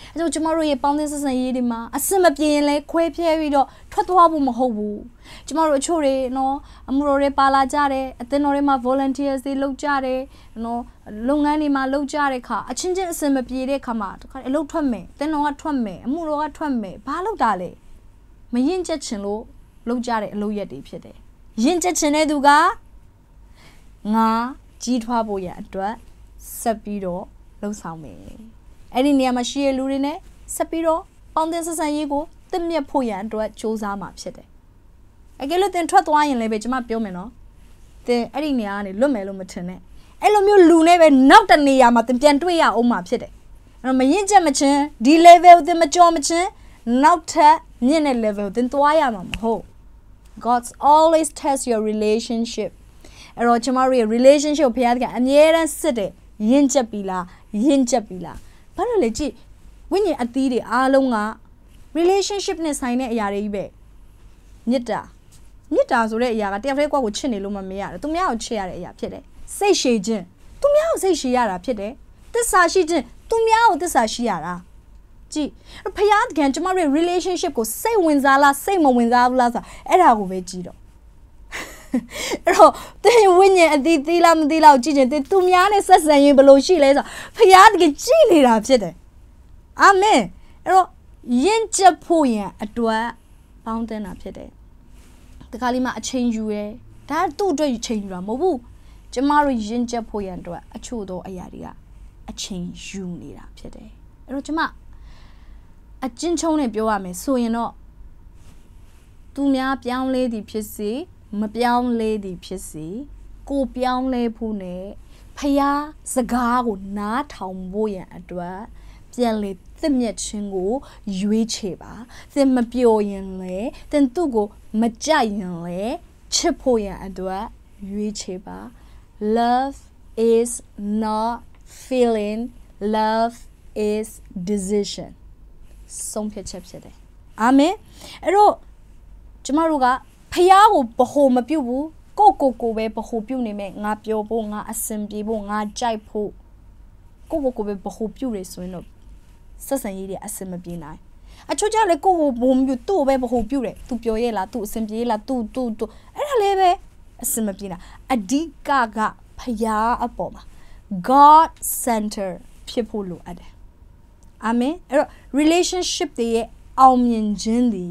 အဲကြောင့်ကျမတို့ရဲ့ပေါင်းသင်းဆက်ဆံရေးတွေမှာအစမပြေရင်လဲခွဲပြဲပြီးတော့ထွက်သွားဖို့မဟုတ်ဘူးကျမတို့အချို့တွေနော်အမှုတော်တွေပါလာကြတယ်အသင်းတော်တွေမှာ volunteers တွေလုပ်ကြတယ်နော်လုပ်ငန်းတွေမှာလုပ်ကြတဲ့ခါအချင်းချင်းအစမပြေတဲ့ခါမှာတခါအလုပ်ထွက်မယ်အသင်းတော်ကထွက်မယ်အမှုတော်ကထွက်မယ်ဘာလုပ်တာလဲမရင်ကျက်ချင်လို့လုပ်ကြတဲ့အလုပ်ရက်တွေဖြစ်တယ်ရင်ကျက်ချင်တဲ့သူကငါကြီးထွားဖို့ရအတွက်ဆက်ပြီးတော့လှုပ်ဆောင်မယ်အဲ့ဒီနေရာမှာရှိရလူတွေနဲ့ဆက်ပြီးတော့ပေါင်းသင်းဆက်ဆံရေးကိုတင့်မြတ်ဖို့ရအတွက်စူးစမ်းမှာဖြစ်တယ်အကယ်လို့တင်ထွက်သွားရင်လည်းပဲကျွန်မပြောမယ်နော်တင်အဲ့ဒီနေရာကနေလွတ်မယ်လို့မထင်နဲ့အဲ့လိုမျိုးလူနဲ့ပဲနောက်တနေရာမှာတင်ပြန်တွေ့ရအောင်မှာဖြစ်တယ်အဲ့တော့မရင်ကျက်မချင်းဒီ level တင်မကြောမချင်းနောက်ထပ်မြင့်တဲ့ level တင်သွားရမှာမဟုတ် God's always test your relationship အဲ့တော့ကျွန်မတို့ရဲ့ relationship ဘုရားကအမြဲတမ်းစစ်တယ်ယဉ်ကျက်ပြီလားယဉ်ကျက်ပြီလားဘာလို့လဲကြည့်ဝိညာဉ်အသီးတွေအားလုံးက relationship နဲ့ဆိုင်တဲ့အရာတွေကြီးပဲမြစ်တာဆိုတဲ့အရာကတယောက်တည်းကိုချစ်နေလို့မမရတယ်သူများကိုချစ်ရတဲ့အရာဖြစ်တယ်စိတ်ရှည်ခြင်းသူများကိုစိတ်ရှည်ရတာဖြစ်တယ်သစ္စာရှိခြင်းသူများကိုသစ္စာရှိရတာကြည့်ဖခင်ကကျွန်မတို့ relationship ကိုစိတ်ဝင်စားလားစိတ်မဝင်စားဘူးလားဆိုတာအဲ့ဒါကိုပဲကြည့်တော့အဲ့တော့တင်ဝိညာဉ်အသီးသီးလားမသီးလားကြည့်ချင်တင်သူများနဲ့ဆက်ဆံရင်ဘယ်လိုရှိလဲဆိုဖခင်တကယ်ကြည့်နေတာဖြစ်တယ်အာမင်အဲ့တော့ယဉ်ကျက်ဖို့ရန်အတွက်ပေါင်းတင်တာဖြစ်တယ်တခါလေးမှအချိန်ယူရဲဒါသူ့အတွက်အချိန်ယူတာမဟုတ်ဘူးကျမတို့ယဉ်ကျက်ဖို့ရန်အတွက်အချို့သောအရာတွေကအချိန်ယူနေတာဖြစ်တယ်အဲ့တော့ကျမအချင်းချုံနဲ့ပြောရမယ်ဆိုရင်တော့သူများပြောင်းလဲသည်ဖြစ်စေမပြောင်းလဲသည်ဖြစ်စေကိုပြောင်းလဲဖို့နဲ့ဖယားစကားကိုနားထောင်ဖို့ရန်အတွက်ပြန်လေသစ်မြက်ချင်းကိုရွေးချယ်ပါသင်မပျော်ရင်လေသင်သူ့ကိုမကြိုက်ရင်လေချစ်ဖို့ရန်အတွက်ရွေးချယ်ပါ Love is not feeling love is decision ဆုံးဖြတ်ချက်ဖြစ်တယ်အာမင်အဲ့တော့ကျမတို့ကဖယားကိုဗဟိုမပြုတ်ဘူးကိုပဲဗဟိုပြုတ်နေမယ်ငါပြောဖို့ငါအစင်ပြေဖို့ငါကြိုက်ဖို့ကိုပဲဗဟိုပြုတ်ရဆိုရင်တော့ဆက်ဆံရေးတွေအစင်မပြေနိုင်အချို့ကြလည်းကိုဘုံပြုတ်သူ့ပဲဗဟိုပြုတ်တယ်သူပြောရဲလားသူအစင်ပြေလားသူအဲ့ဒါလေးပဲအစင်မပြေနိုင်အဓိကကဖယားအပေါ်မှာ God center ဖြစ်ဖို့လိုအပ်တယ်အာမင်အဲ့တော့ relationship တွေရဲ့အောင်မြင်ခြင်းသည်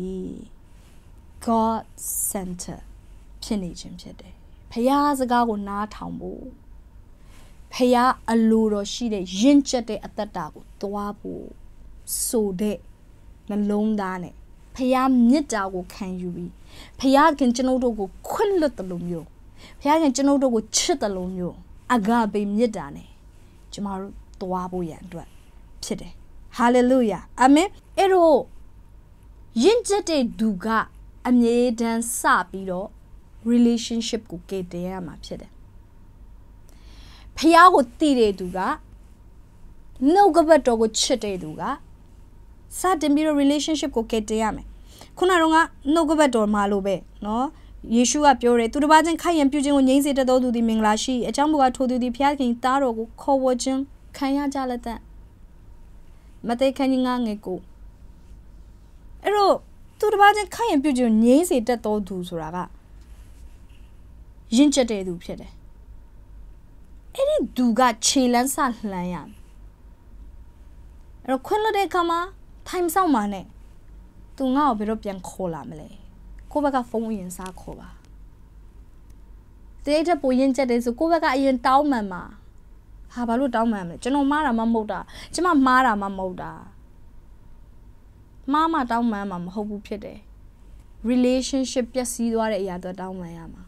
God center ဖြစ်နေခြင်းဖြစ်တယ်ဖယားစကားကိုနားထောင်ဖို့ဖယားအလိုတော်ရှိတဲ့ယဉ်ကျက်တဲ့အသက်တာကိုသွားဖို့ဆိုတဲ့နှလုံးသားနဲ့ဖယားမြတ်တာကိုခံယူပြီးဖယားခင်ကျွန်ုပ်တို့ကိုခွင့်လွှတ်တယ်လို့မျိုးဖယားခင်ကျွန်ုပ်တို့ကိုချစ်တယ်လို့မျိုးအဂါဘေမြတ်တာနဲ့ကျမတို့သွားဖို့ရန်အတွက်ဖြစ်တယ်ဟာလေလုယာအာမင်အဲ့တော့ယဉ်ကျက်တဲ့သူကအမြဲတမ်းစပြီးတော့ relationship ကိုကယ်တင်ရမှာဖြစ်တယ်ဖယားကိုတည်တဲ့သူကနှုတ်ကပတ်တော်ကိုချစ်တဲ့သူကစတင်ပြီးတော့ relationship ကိုကယ်တင်ရမယ်ခုနကတော့ကနှုတ်ကပတ်တော်မှာလို့ပဲเนาะယေရှုကပြောတယ်သူတစ်ပါးချင်းခိုက်ရန်ပြုခြင်းကိုငြိမ်းစေတတ်သောသူသည်မင်္ဂလာရှိအကြောင်းမူကားထိုသူသည်ဖျားခင်သားတော်ကိုခေါ်ဝေါ်ခြင်းခံရကြလက်တဲ့မဿဲခန်းကြီး9ငယ်ကိုအဲ့တော့သူတစ်ပါးချင်းခိုက်ရန်ပြုခြင်းကိုငြိမ်းစေတတ်သောသူဆိုတာကယဉ်ကျက်တဲ့သူဖြစ်တယ်အဲ့ဒီသူကခြေလန်းဆလှမ်းရအဲ့တော့ခွင့်လွှတ်တဲ့အခါမှာ time ဆောင်မှာနဲ့သူငါ့ကိုဘယ်တော့ပြန်ခေါ်လာမလဲကိုဘက်ကဖုန်းရင်စားခေါ်ပါတဲ့တဲ့ပိုရင်ချက်တယ်ဆိုကိုဘက်ကအရင်တောင်းမှန်မှာဟာဘာလို့တောင်းမှန်မလဲကျွန်တော်မှားတာမှမဟုတ်တာကျမမှားတာမှမဟုတ်တာမှားမှတောင်းမှန်မှာမဟုတ်ဘူးဖြစ်တယ် relationship ပျက်စီးသွားတဲ့အရာတော့တောင်းမှန်ရမှာ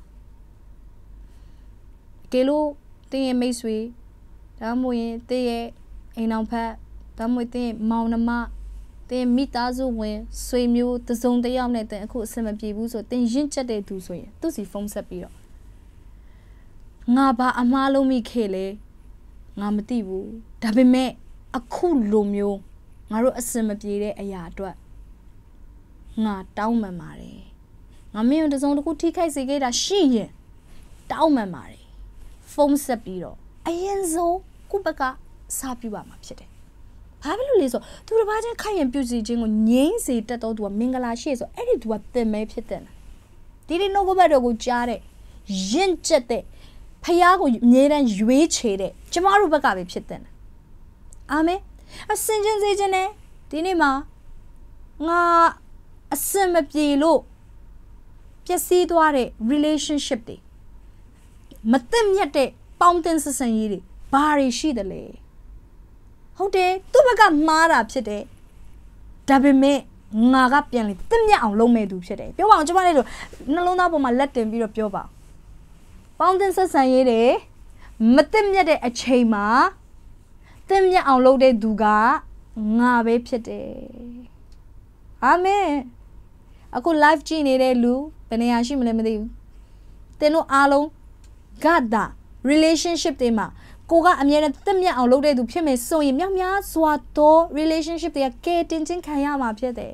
ကဲလို့တင်းရဲ့မိတ်ဆွေဒါမှမဟုတ်ရင်တင်းရဲ့အိမ်အောင်ဖက်ဒါမှမဟုတ်တင်းရဲ့မောင်နှမတင်းမိသားစုဝင်ဆွေမျိုးတစုံတစ်ယောက်နဲ့တင်းအခုအဆင်မပြေဘူးဆိုတင်းရင့်ကျက်တဲ့သူဆိုရင်သူ့စီဖုန်းဆက်ပြီးတော့ငါဘာအမှားလုံးမိခဲ့လေငါမသိဘူးဒါပေမဲ့အခုလိုမျိုးငါတို့အဆင်မပြေတဲ့အရာအတွက်ငါတောင်းပန်ပါတယ်ငါမင်းတို့တစုံတစ်ခုထိခိုက်စေခဲ့တာရှိရင်တောင်းပန်ပါတယ်ဖုန်းဆက်ပြီးတော့အရင်ဆုံးကိုဘက်ကစားပြပါမှာဖြစ်တယ်။ဘာဘာဖြစ်လို့လဲဆိုသူတစ်ပါးချင်းခိုင်ရင်ပြုစီခြင်းကိုငြိမ်းစေတတ်တော့သူကမင်္ဂလာရှိဆိုအဲ့ဒီသူကတင်မဲဖြစ်တဲ့ဒီနှုတ်ကပတ်တော်ကိုကြားတဲ့ရင့်ကျက်တဲ့ဖျားကိုအမြဲတမ်းရွေးချယ်တဲ့ကျမတို့ဘက်ကပဲဖြစ်တဲ့အာမင်အစင်ချင်းစေခြင်းနဲ့ဒီနေ့မှာငါအစင်မပြေလို့ပျက်စီးသွားတဲ့ relationship တွေမသိမြတ်တဲ့ပေါင်းတင်ဆက်ဆံရေးတွေဘာတွေရှိတယ်လဲဟုတ်တယ်သူ့ဘက်ကမှားတာဖြစ်တယ်ဒါပေမဲ့ငါကပြန်လေသိမြတ်အောင်လုပ်မဲ့သူဖြစ်တယ်ပြောပါအောင်ကျမလေးတို့နှလုံးသားပေါ်မှာလက်တင်ပြီးတော့ပြောပါပေါင်းတင်ဆက်ဆံရေးတွေမသိမြတ်တဲ့အချိန်မှာသိမြတ်အောင်လုပ်တဲ့သူကငါပဲဖြစ်တယ်အာမင်အခု live ကြည့်နေတဲ့လူဘယ်နေရာရှိမလဲမသိဘူးသင်တို့အားလုံးကတာ relationship တွေမှာကိုကအမြဲတမ်းသိမြတ်အောင်လုပ်တဲ့သူဖြစ်မယ်ဆိုရင်မြောက်များစွာသော relationship တွေကကဲတင်ချင်းခံရမှာဖြစ်တယ်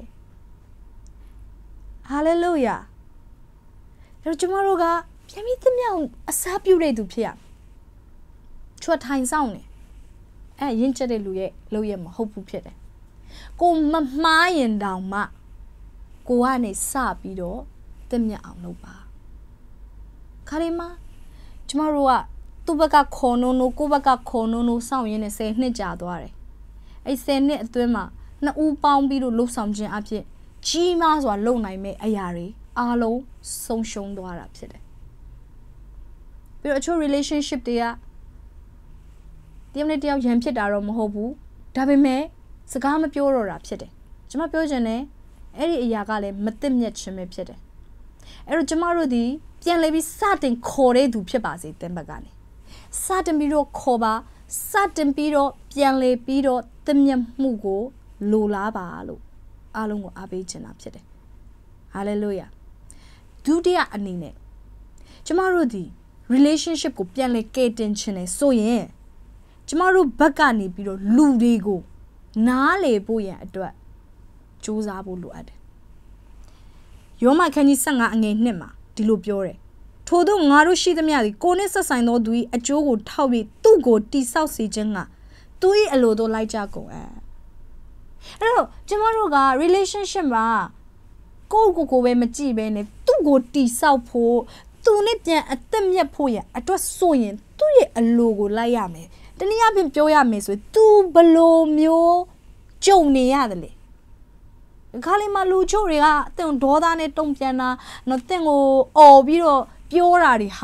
hallelujah ဒါကျမတို့ကပြန်ပြီးသိမြတ်အောင်အစားပြုတဲ့သူဖြစ်ရချွတ်ထိုင်ဆောင်နေအဲ့ရင့်ကျက်တဲ့လူရဲ့လုပ်ရမဟုတ်ဘူးဖြစ်တယ်ကိုမမှားရင်တောင်မှကိုကနေစပြီးတော့သိမြတ်အောင်လုပ်ပါခါရီမကျမတို့ကသူ့ဘက်ကခေါ်နိုးနိုးကိုယ့်ဘက်ကခေါ်နိုးနိုးစောင့်ရင်းနဲ့10နှစ်ကြာသွားတယ်အဲ့10နှစ်အတွင်းမှာနှစ်ဦးပေါင်းပြီးတော့လှုပ်ဆောင်ခြင်းအဖြစ်ကြီးမားစွာလုပ်နိုင်မဲ့အရာတွေအားလုံးဆုံးရှုံးသွားတာဖြစ်တယ်ပြီးတော့အချို့ relationship တွေကတယောက်နဲ့တယောက်ရန်ဖြစ်တာတော့မဟုတ်ဘူးဒါပေမဲ့စကားမပြောတော့တာဖြစ်တယ်ကျမပြောချင်တယ်အဲ့ဒီအရာကလည်းမသိမြတ်ခြင်းပဲဖြစ်တယ်အဲ့တော့ကျမတို့ဒီပြန်လဲပြီးစတင်ခေါ်တဲ့သူဖြစ်ပါစေတင်ဘက်ကနေစတင်ပြီးတော့ခေါ်ပါစတင်ပြီးတော့ပြန်လဲပြီးတော့သိမြတ်မှုကိုလိုလားပါလို့အားလုံးကိုအားပေးချင်တာဖြစ်တယ်ဟာလေလုယာဒုတိယအနေနဲ့ကျမတို့ဒီ relationship ကိုပြန်လဲကဲတင်ချင်တယ်ဆိုရင်ကျမတို့ဘက်ကနေပြီးတော့လူတွေကိုနားလေဖို့ရန်အတွက်စူးစမ်းဖို့လိုအပ်တယ်ယောမခန်းကြီး15အငယ်1မှာဒီလိုပြောတယ်ထို့သောငါတို့ရှိသမျှသည်ကိုယ်နှင့်ဆက်ဆိုင်သောသူ၏အကျိုးကိုထောက်ပြီးသူ့ကိုတိဆောက်စေခြင်းကသူ၏အလိုသို့လိုက်ကြကုန်အဲ့တော့ကျမတို့က relationship မှာကိုပဲမကြည့်ပဲနဲ့သူ့ကိုတိဆောက်ဖို့သူနဲ့ပြန်အသက်မြတ်ဖို့ရအတွက်ဆိုရင်သူ့ရဲ့အလိုကိုလိုက်ရမယ်တနည်းအားဖြင့်ပြောရမယ်ဆိုရင် तू ဘလိုမျိုးကြုံနေရတယ်လေခါလေးမှာလူချို့တွေကအသင်ဒေါသနဲ့တုံ့ပြန်တာနော်သင်ကိုအော်ပြီးတော့ပြောတာတွေဟာ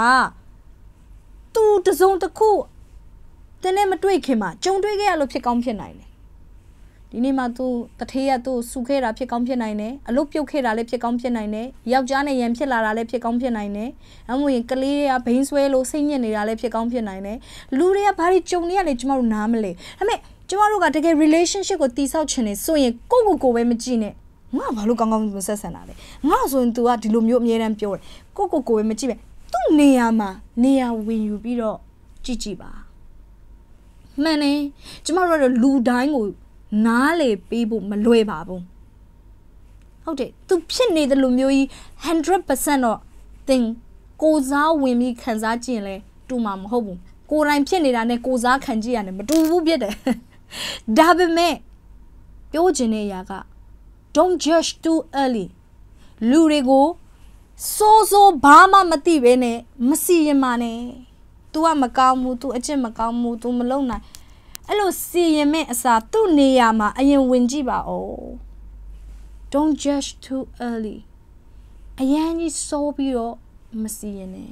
तू တစုံတစ်ခုတင်းနဲ့မတွေ့ခင်မှာကြုံတွေ့ခဲ့ရလို့ဖြစ်ကောင်းဖြစ်နိုင်တယ်ဒီနေ့မှာ तू တထေးက तू စုခဲ့တာဖြစ်ကောင်းဖြစ်နိုင်တယ်အလုပ်ပြုတ်ခဲ့တာလည်းဖြစ်ကောင်းဖြစ်နိုင်တယ်ယောက်ျားနဲ့ရန်ဖြစ်လာတာလည်းဖြစ်ကောင်းဖြစ်နိုင်တယ်အမှန်ကလေးကဘိန်းဆွဲလို့စိတ်ညစ်နေတာလည်းဖြစ်ကောင်းဖြစ်နိုင်တယ်လူတွေကဘာတွေကြုံနေရလဲကျမတို့နားမလဲဒါပေမဲ့ကျမတို့ကတကယ် relationship ကိုတည်ဆောက်ချင်နေဆိုရင်ကိုပဲမကြည့်နဲ့ငါဘာလို့ကောင်းကောင်းမဆက်ဆံတာလဲငါဆိုရင် तू ကဒီလိုမျိုးအမြဲတမ်းပြောတယ်ကိုပဲမကြည့်ပဲသူ့နေရာမှာနေရာဝင်ယူပြီးတော့ကြည့်ပါမှန်တယ်ကျမတို့ကလူတိုင်းကိုနားလေပေးဖို့မလွယ်ပါဘူးဟုတ်တယ်သူဖြစ်နေတဲ့လူမျိုးကြီး 100% တော့သင်ကိုစားဝင်ပြီးခံစားကြည့်ရင်လဲတူမှာမဟုတ်ဘူးကိုယ်တိုင်ဖြစ်နေတာနဲ့ကိုစားခံကြည့်ရတယ်မတူဘူးဖြစ်တယ်ဒါပေမဲ့ပြောချင်တဲ့အရာက don't judge too early လူတွေကိုစိုးဘာမှမသိပဲနဲ့မစီရင်ပါနဲ့ तू ကမကောင်းဘူး तू အကျင့်မကောင်းဘူး तू မလုပ်နိုင်အဲ့လိုစီရင်မဲ့အစားသူ့နေရာမှာအရင်ဝင်ကြည့်ပါဦး don't judge too early အရင်ကြီးစိုးပြီးတော့မစီရင်နဲ့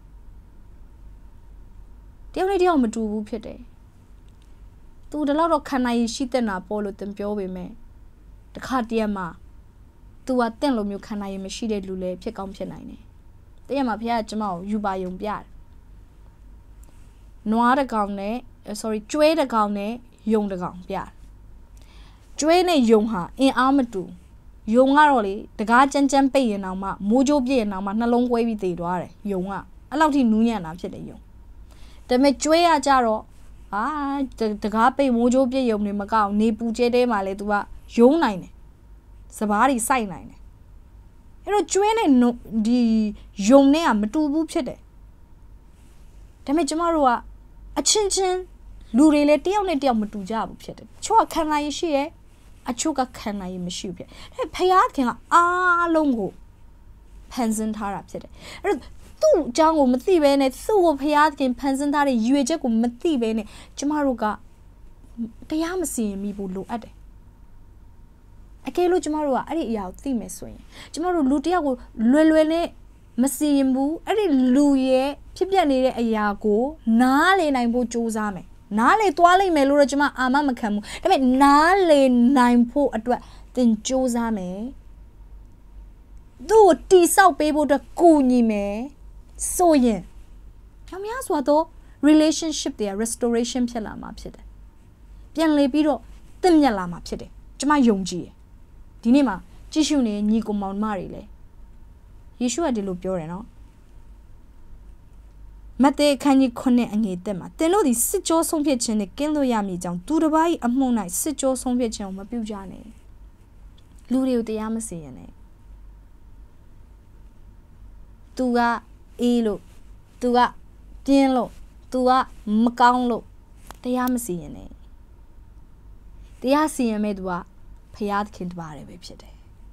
တယောက်နဲ့တယောက်မတူဘူးဖြစ်တယ်သူတလောက်တော့ခံနိုင်ရရှိတဲ့နာပေါ်လို့တင်ပြောပေမဲ့တခါတည်းမှာ तू ကတင့်လိုမျိုးခံနိုင်ရမရှိတဲ့လူလည်းဖြစ်ကောင်းဖြစ်နိုင်တယ်တရက်မှာဖခင်ကကျမကိုယူပါယုံပြတယ်နွားတစ်ကောင်နဲ့ကျွဲတစ်ကောင်နဲ့ယုံတစ်ကောင်ပြတယ်ကျွဲနဲ့ယုံဟာအင်အားမတူယုံကတော့လေတကားကြမ်းပိတ်ရင်တောင်မှမိုးကြိုးပြည့်ရင်တောင်မှနှလုံးကွဲပြီးတည်သွားတယ်ယုံကအဲ့လောက်ထိနူးညံ့တာဖြစ်တယ်ယုံဒါပေမဲ့ကျွဲရကြတော့တကားပိတ်မိုးကြိုးပြည့်ယုံနေမကောက်နေပူကျဲတဲမှာလေ तू ကယုံနိုင်တယ်စပားတွေစိုက်နိုင်တယ်အဲ့တော့ကျွဲနဲ့ဒီယုံနဲ့ကမတူဘူးဖြစ်တယ်ဒါပေမဲ့ကျမတို့ကအချင်းချင်း Lurele tiao ne tiao matuja pit. Chua can I share? A chuka can I machine? Payat can longo. Pension Tara pit. Tu Jango Mati Bene, Thu Payatkin, Pension Tara, you jack Mati Bene, Jamaruga. They am seeing me look at it. A kelo Jamarua, I did yell, theme swing. Jamaru Lutiago, Lulwene, Massimbu, I did Louie, Pipiane a yago, Nale nine po Josame. Nale toile melura Jama Amamacamu. I mean, Nale nine po at what then Josame. Do tea sao people the kuni me. So yeah. Come here, Swato. Relationship there, restoration pela mapside. Pian le biro, temyala mapside. Jama yongji. Dinima, Jishune, Nico Mount Marile. Yeshua de Lupioreno. Mate can you connect and get them? They know the Sijo Song Pitchin, the Kendo Yami down to the bay among night Sijo Song Pitchin on my Bujane. Lurio de Yamasine. Tua Elo, Tua Tienlo, Tua Macaunlo, the Yamasine. The Yasi Medwa, Payat Kintbare Website.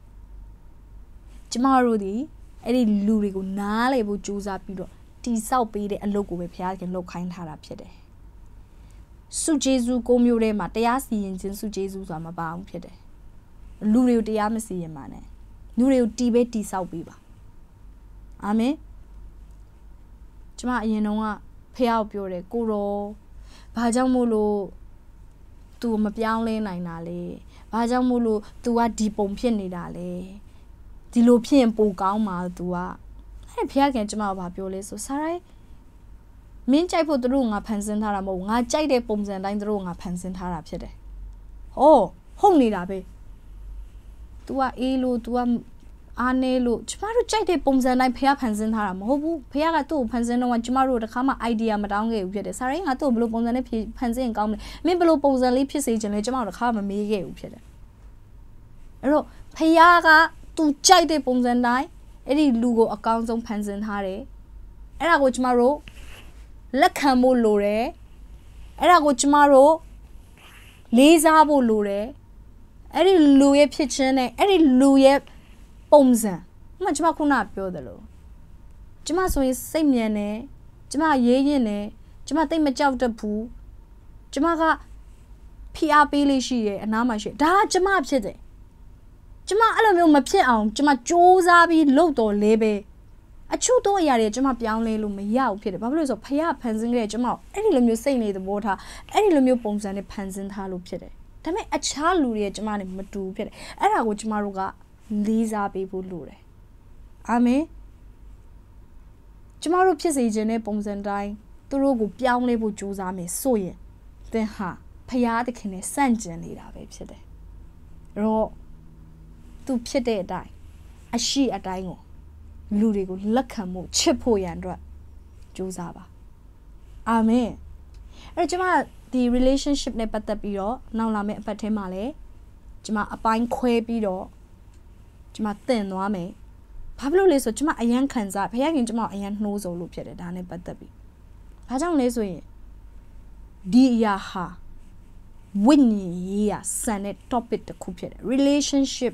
Jamarudi, Eddie Lurigo, Nale, Bujuza Pido, Tisao Pede, and local with Payat and Lokain Harapede. Su Jesu Gomure Mateasi and Su Jesus am about Pede. Lurio de Yamasi Mane. Nurio Tibe Tisao Biba. Amen. Jama Yenoa, pay out pure, Goro, Bajamulu, to Mapianle Nainale, Bajamulu, to a deep pompian nidale, Dilopian Pogama, to a Piagan Jama Papule, so sorry. Minch I put the room up Pension Haramo, I jade poms and line the room up Pension Harapede. Oh, homely labe. To a elu, to a Anelo, Chimaru Jade Poms and I pay up Pension Haram, Hobu, Piagato, Pension, and Chimaru, the Kama idea, Madame, with the Saring, I told Blue Poms and Pension Gum, Mimbalo Poms and Lipis age and Jamal, the Kama me gave. Ero, Payaga, to Jade Poms and I, Eddie Lugo accounts on Pension Harry, Era go Chimaro, Lacamo Lore, Era go Chimaro, Lizabo Lore, Eddie Louis Pitchen, Eddie Louis. Pomza, much macuna buildalo. Jama so is same yene, Jama yene, Jama take much out the poo, Jamaga Pia Billy she and Namashi, da Jama pide. Jama alum my pian, Jama Josabi loto lebe. A chuto yari, Jama pianle lum yao pit, Bablos of Pia Penzing Jama, any lum you say the water, any lum you poms and a Penzin halo pide. Tame a child luria Jamani matu pit, and I would Maruga. Lisa people lure. Ame Jamaru Pies agent bombs and die. The rogo piang label Josame soye. Then ha, Payat can a sanction leader website. Ro to Piede die. A she a dying. Lurigo Lacamo, Chipo Yandra Josaba. Ame Jama the relationship ne patapiro, now lame patemale. Jama a pine que pido. Jama ten no ame. Pablo leso jama ayan kanza, payang jama ayan knows all loop yet dane patabi. Pajang leso ye. Di ya ha. Winnie ya sane topic the couplet. Relationship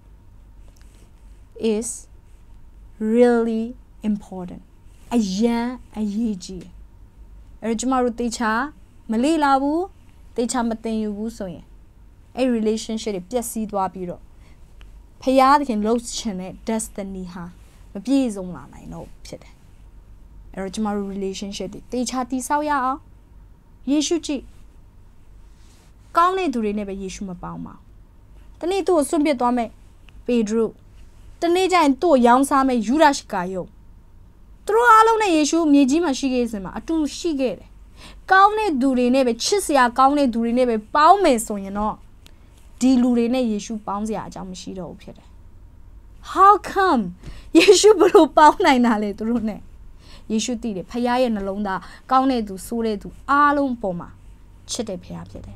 is really important. Ayan ayiji. Erjamaru techa, Malilabu, techa maten you so ye. A relationship just see dwa biro. Payad can lose chene destiny ha. The bees on I know pit. Erjamaru relationship, techa ti sao ya. Yeshuchi. Kaune to never yeshuma bauma. The need to assume it on me. Pedro. The nature and two young same Yurashikayo. Through alone yeshu, Mijima shigesima, a two shigere. Kaune dure nebe, chisia kaune dure nebe, baume so you know. Dilurene yeshu bounds ya jamshido pit. How come? Yeshu bro baunai nale drone. Yeshu did it, Paya and alonda, kaune to sule to alum poma. Chete payapede.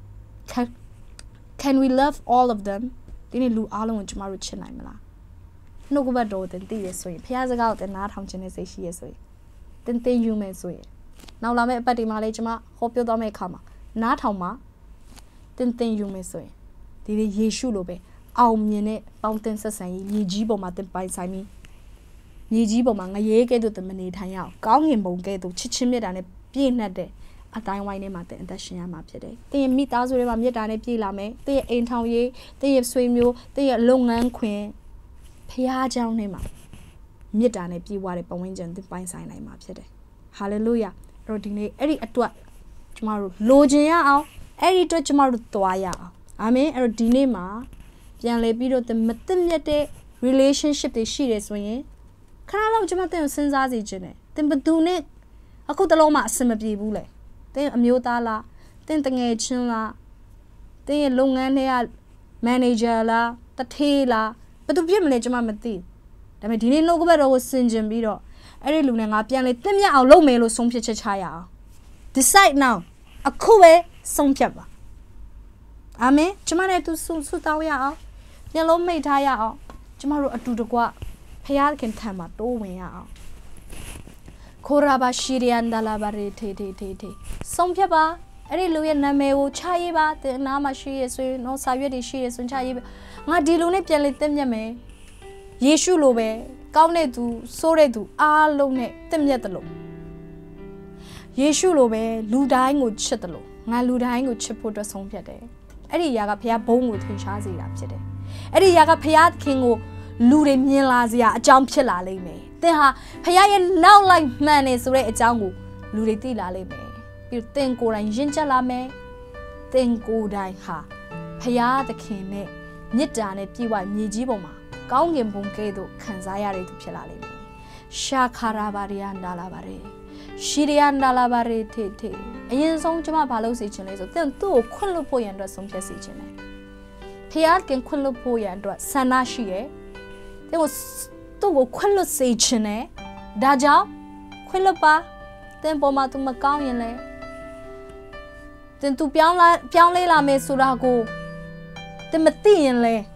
Can we love all of them? Didn't lu alum and Jamaru Chinaimala. No go bad road and did so. Piazza out and not how Genesis she is. Then you may so. Now la me pati malejama, hope you don't make come. Not how ma. Then you may say. Did ye shulobe? Our mine, fountain saying, ye jibo matin by Simi. Ye jibo manga ye get to the minute hang out. Gong him bone get to chichimid and a being a day. A time wine matter and dashing a map today. They meet us with a mid and a pilame. They ain't how ye, they have swim you, they are long and queen. Pia down him. Mid and a pea water bone and the pine sign I map today. Hallelujah. Rodine, Eddie at what? Tomorrow, lodging out, Eddie to tomorrow to Aya. Amen, Rodine ma. Young Lebido the Matimete relationship they she is when can I love Jamaican since as a gene? Then but do it. I could allow my summer bule. Then a mutala, then the nation la, then a long and hair manager la, the tailor, but to be a manager mamati. The Medina no go better was Sinjin Bido. Every lunar up young let them ya low melo some chaya. Decide now. A coe some pepper. Ame, Jamana to Sutawaya. Yellow may tie out. Tomorrow a to the gua. Payal can time out, do way out. Koraba shiri and dalabare te. Some pepper, any Luyan Nameo, Chaiba, the Nama she is no Savia she is when Chaiba. My dilune pialet them yame. Yeshu lobe, Kaune to, Sore to, alone, them yetalo. Yeshu lobe, Ludang would shetalo. My Ludang would chip put a song piade. Eddie Yaga Pia bone with his chazi up today. Eddie Yaga Piat King Lude Milazia, a jump chilla me. Then ha Pia now like man is red jangu, Lude tila me. You think go and jinjala me, then go die ha. Pia the king ne, Nitane Piwa Nijiboma, Gongin Bunkedo, Kanzayari to Pilale me. Shakarabari and Dalabare. Shirian dalabare te. Ayen song jama palo si chine so then to kunlo po yan dra song pya si chine. Pia ken kunlo po yan dra sana shi ye. Then was to go kunlo si chine. Da jao kunlo pa. Then po ma tu ma kaung yin le. Then tu piang le la me sura go. Then ma ti yin le.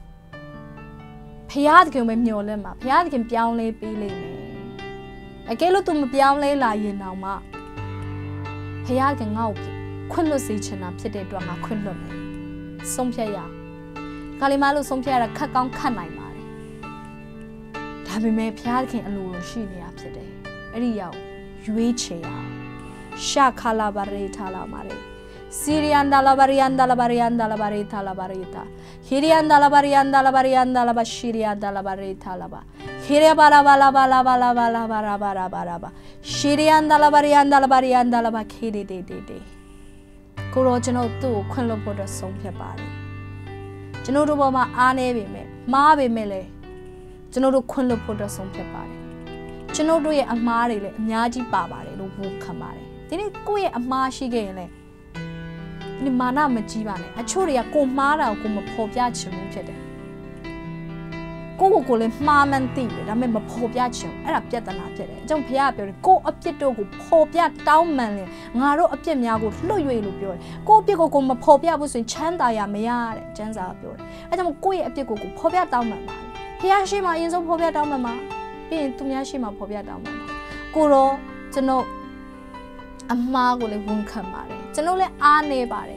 Pia ken me myo le ma. Pia ken piang le pi le me. I get to my piano lying now, ma. Pia can out. Quinlo sitchin up today to my quinlo. Some pia. Calimalo some pia a cut down can I marry. Tabby may pia can allure she up today. Eddie Yuichea. Shakalabare talamare. Syrian dalabarian dalabarian dalabari talabarita. Hirian dalabarian dalabarian dalabashiria dalabari talaba. Hiria bala. Shirian dalabarian dalabarian dalaba kiri de. Corogeno to Quinlo put a song pepari. Genodo ma ane me, ma be mele. Genodo Quinlo put a song pepari. Genodo ye a marile, Nyaji babare, no boom camare. Didn't go ye a marshy gale. Ni mana majivane, a choria go mara come a popiach mupede. Go mamma and think that I remember popiach, and up yet another. Don't pay up your go up yet to go popia down manly. Naro up your miago, low you look your. Go pico come a popia was in Chandaya meare, Janza up your. I don't go up pico popia down my man. Hiashima is of popia down mamma. Being to Miashima popia down mamma. Goro to know a margole won't come marry. To know let our neighbor.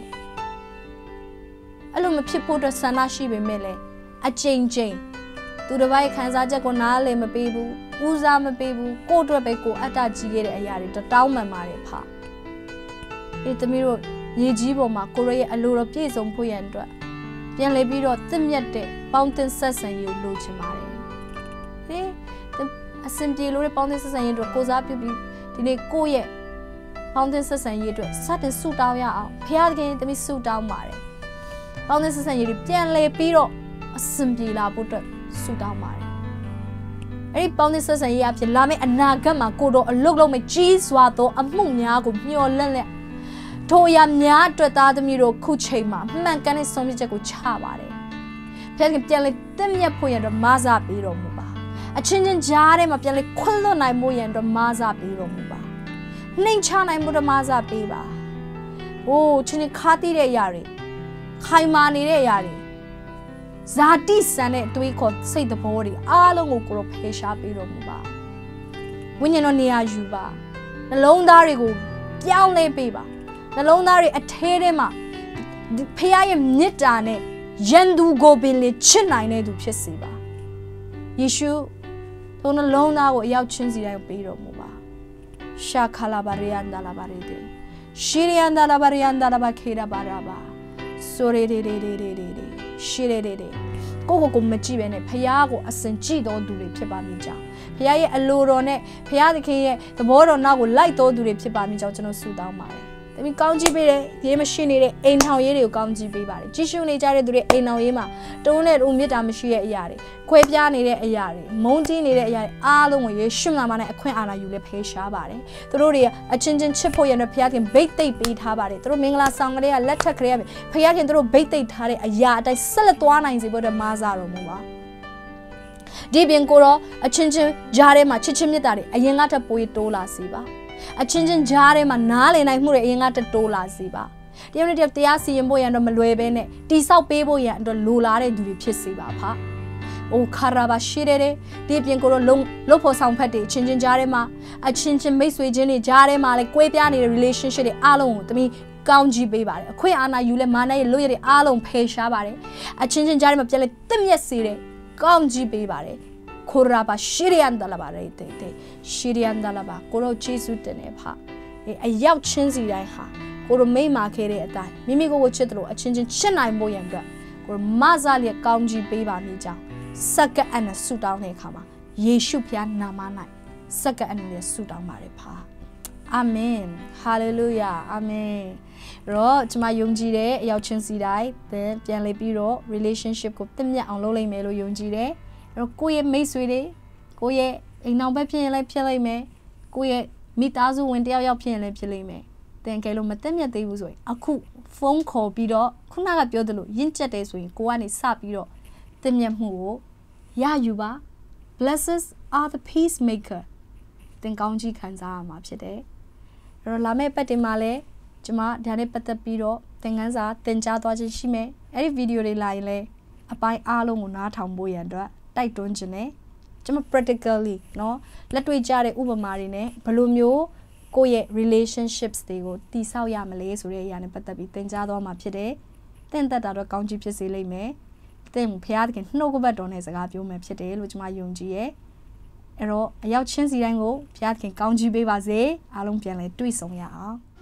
Alum people to Sanashi be mele. A Jane. To the white Kansaja go nale my baby, Uza my baby, go to a beko at a jigger a yard to down my marry pa. It the mirror, ye jibo ma, Korea a lure of piece on Poyandra. Young Lebiro, them yet day, fountain says and you lose your marry. The assembly lure fountain says and you goes up you be, did go yet. Fountain says and you do sudden suit down ya, Pia again the miss suit down marry. Fountain says and you young Lebiro, assembly la butter. Sudan Mari. Any bonuses and yaps, Lame and Nagama Kodo, a logo me cheese wato, a munyago, mule lele. Toya nya to the miro kuchema, man can so much a good chavare. Pelgim tell it, them ya poy and maza biro muba. A changing jarem of yellow quillo nai moy and maza biro muba. Ning chan I muda maza biba. Oh, chini kati de yari. Kaimani de yari. Zati Senate to equal say the body, along Okoro Pesha Biromuba. When you know near Juba, နှလုံးသားတွေကိုပြောင်းလဲပေးပါနှလုံးသားတွေအထဲထဲမှာဖခင်ရဲ့မေတ္တာနဲ့ယန်သူကိုပင်လေချစ်နိုင်တဲ့သူဖြစ်စေပါယေရှုထိုနှလုံးသားကိုအရောက်ချင်းစီတိုင်းပေးတော်မူပါရှာခလာဘာရီယန်ဒါလာဘာရီတေရှီရီယန်ဒါလာဘာရီယန်ဒါလာဘာခေရာဘာရာဘာဆိုရီရီရီရီရီရှီရီရီရီကိုမကြည့်ပဲနဲ့ဖခင်ကိုအစင်ကြည့်တော်သူတွေဖြစ်ပါမိကြောင်းဖခင်ရဲ့အလိုတော်နဲ့ဖခင်သခင်ရဲ့သဘောတော်နောက်ကိုလိုက်တော်သူတွေဖြစ်ပါမိကြောင်းကျွန်တော်ဆုတောင်းပါတယ်တမီကောင်းကြီးပေးတဲ့ရေးမရှိနေတဲ့အိမ်ထောင်ရေးတွေကိုကောင်းကြီးပေးပါတယ်ကြီးရှုနေကြတဲ့သူတွေအိမ်ထောင်ရေးမှာတုံးနဲ့တုံးမြတ်တာမရှိတဲ့အရာတွေခွဲပြားနေတဲ့အရာတွေမုန်းကြီးနေတဲ့အရာတွေအားလုံးကိုယေရှုနာမနဲ့အခွင့်အာဏာယူလဲဖယ်ရှားပါတယ်သူတို့တွေအချင်းချင်းချစ်ဖို့ရတဲ့ဖခင်ဘိတ်သိက်ပေးထားပါတယ်သူတို့မင်္ဂလာဆောင်ကလေးကလက်ထက်ကလေးကဖခင်သူတို့ဘိတ်သိက်ထားတဲ့အရာအတိုင်းဆက်လက်သွားနိုင်စေဖို့အတွက်မားစားတော်မူပါဒီပြင်ကိုတော့အချင်းချင်းကြားထဲမှာချစ်ချင်းမြတ်တာတွေအရင်ကထပ်ပိုတိုးလာစေပါအချင်းချင်းကြားထဲမှာနားလည်နိုင်မှုတွေအရင်ကတတိုးလာစေပါတယောက်နဲ့တယောက်တရားစီရင်ဖို့ရန်တော့မလွယ်ပဲနဲ့တိဆောက်ပေးဖို့ရန်အတွက်လိုလားတဲ့သူတွေဖြစ်စေပါဖာ။အိုခါရာဘာရှိတဲ့ဒီပြင်ကိုတော့လုံဖို့ဆောင်ဖက်တွေအချင်းချင်းကြားထဲမှာအချင်းချင်းမိတ်ဆွေချင်းတွေကြားထဲမှာလည်းကွဲပြားနေတဲ့ relationship တွေအားလုံးကိုတမီကောင်းကြီးပေးပါတယ်အခွင့်အာဏာယူလဲမာနရဲ့လွတ်ရတဲ့အားလုံးဖယ်ရှားပါတယ်အချင်းချင်းကြားထဲမှာပြက်လဲတက်မြက်စေတဲ့ကောင်းကြီးပေးပါတယ်ခိုရာဘာရှီရီယန်ဒါလာဘာရဲတဲ့ရှီရီယန်ဒါလာဘာကိုရောဂျေဆုတင်နေဖာအရောက်ချင်းစီတိုင်းဟာကိုရောမိမခဲ့တဲ့အတိုင်းမိမိကိုချစ်တယ်လို့အချင်းချင်းချစ်နိုင်ဖို့ရန်အတွက်ကိုရောမဆာလျက်ကောင်းကြီးပေးပါမိကြောင်းစက္ကအနဆုတောင်းတဲ့အခါမှာယေရှုဖျားနာမ၌စက္ကအနရဲ့ဆုတောင်းပါတယ်ဖာအာမင်ဟာလေလုယာအာမင်တော့ကျွန်မယုံကြည်တဲ့အရောက်ချင်းစီတိုင်းပြန်လေပြီးတော့ relationship ကိုတင့်မြတ်အောင်လုပ်လိုက်မယ်လို့ယုံကြည်တယ်တော့ကိုယ့်ရဲ့မိတ်ဆွေတွေကိုယ့်ရဲ့အိမ်အောင်ဘက်ဖြစ်ရင်လည်းဖြစ်လိုက်မယ်ကိုယ့်ရဲ့မိသားစုဝင်တယောက်ဖြစ်ရင်လည်းဖြစ်လိမ့်မယ်တင်ကဲလို့မတက်မြတ်သေးဘူးဆိုရင်အခုဖုန်းခေါ်ပြီးတော့ခုနကပြောသလိုရင့်ကျက်တယ်ဆိုရင်ကိုကနေစပြီးတော့တက်မြတ်မှုကိုရယူပါ blessings are the peacemaker တင်ကောင်းကြီးခံစားရမှာဖြစ်တယ်အဲ့တော့လာမယ့်ပတ်တင်မှာလည်းကျွန်မဒါနဲ့ပတ်သက်ပြီးတော့သင်ခန်းစာသင်ကြားသွားခြင်းရှိမယ်အဲ့ဒီဗီဒီယိုတွေလာရင်လည်းအပိုင်းအားလုံးကိုနားထောင်ဖို့ရန်အတွက်တိုက်တွန်းခြင်းနဲ့ကျွန်မ practically เนาะလက်တွေ့ကြတဲ့ဥပမာတွေနဲ့ဘယ်လိုမျိုးကိုယ့်ရဲ့ relationships တွေကိုတည်ဆောက်ရမလဲဆိုတဲ့အရာနဲ့ပတ်သက်ပြီးသင်ကြားသွားမှာဖြစ်တယ်။သင်သက်တာတော့ကောင်းချီးဖြစ်စေလိမ့်မယ်။သင်ဘုရားသခင်နှုတ်ကပတ်တော်နဲ့စကားပြောမယ်ဖြစ်တယ်လို့ကျွန်မယုံကြည်ရဲ့။အဲ့တော့အရောက်ချင်းစီတိုင်းကိုဘုရားသခင်ကောင်းချီးပေးပါစေ။အားလုံးပြန်လည်တွေ့ဆုံရအောင်။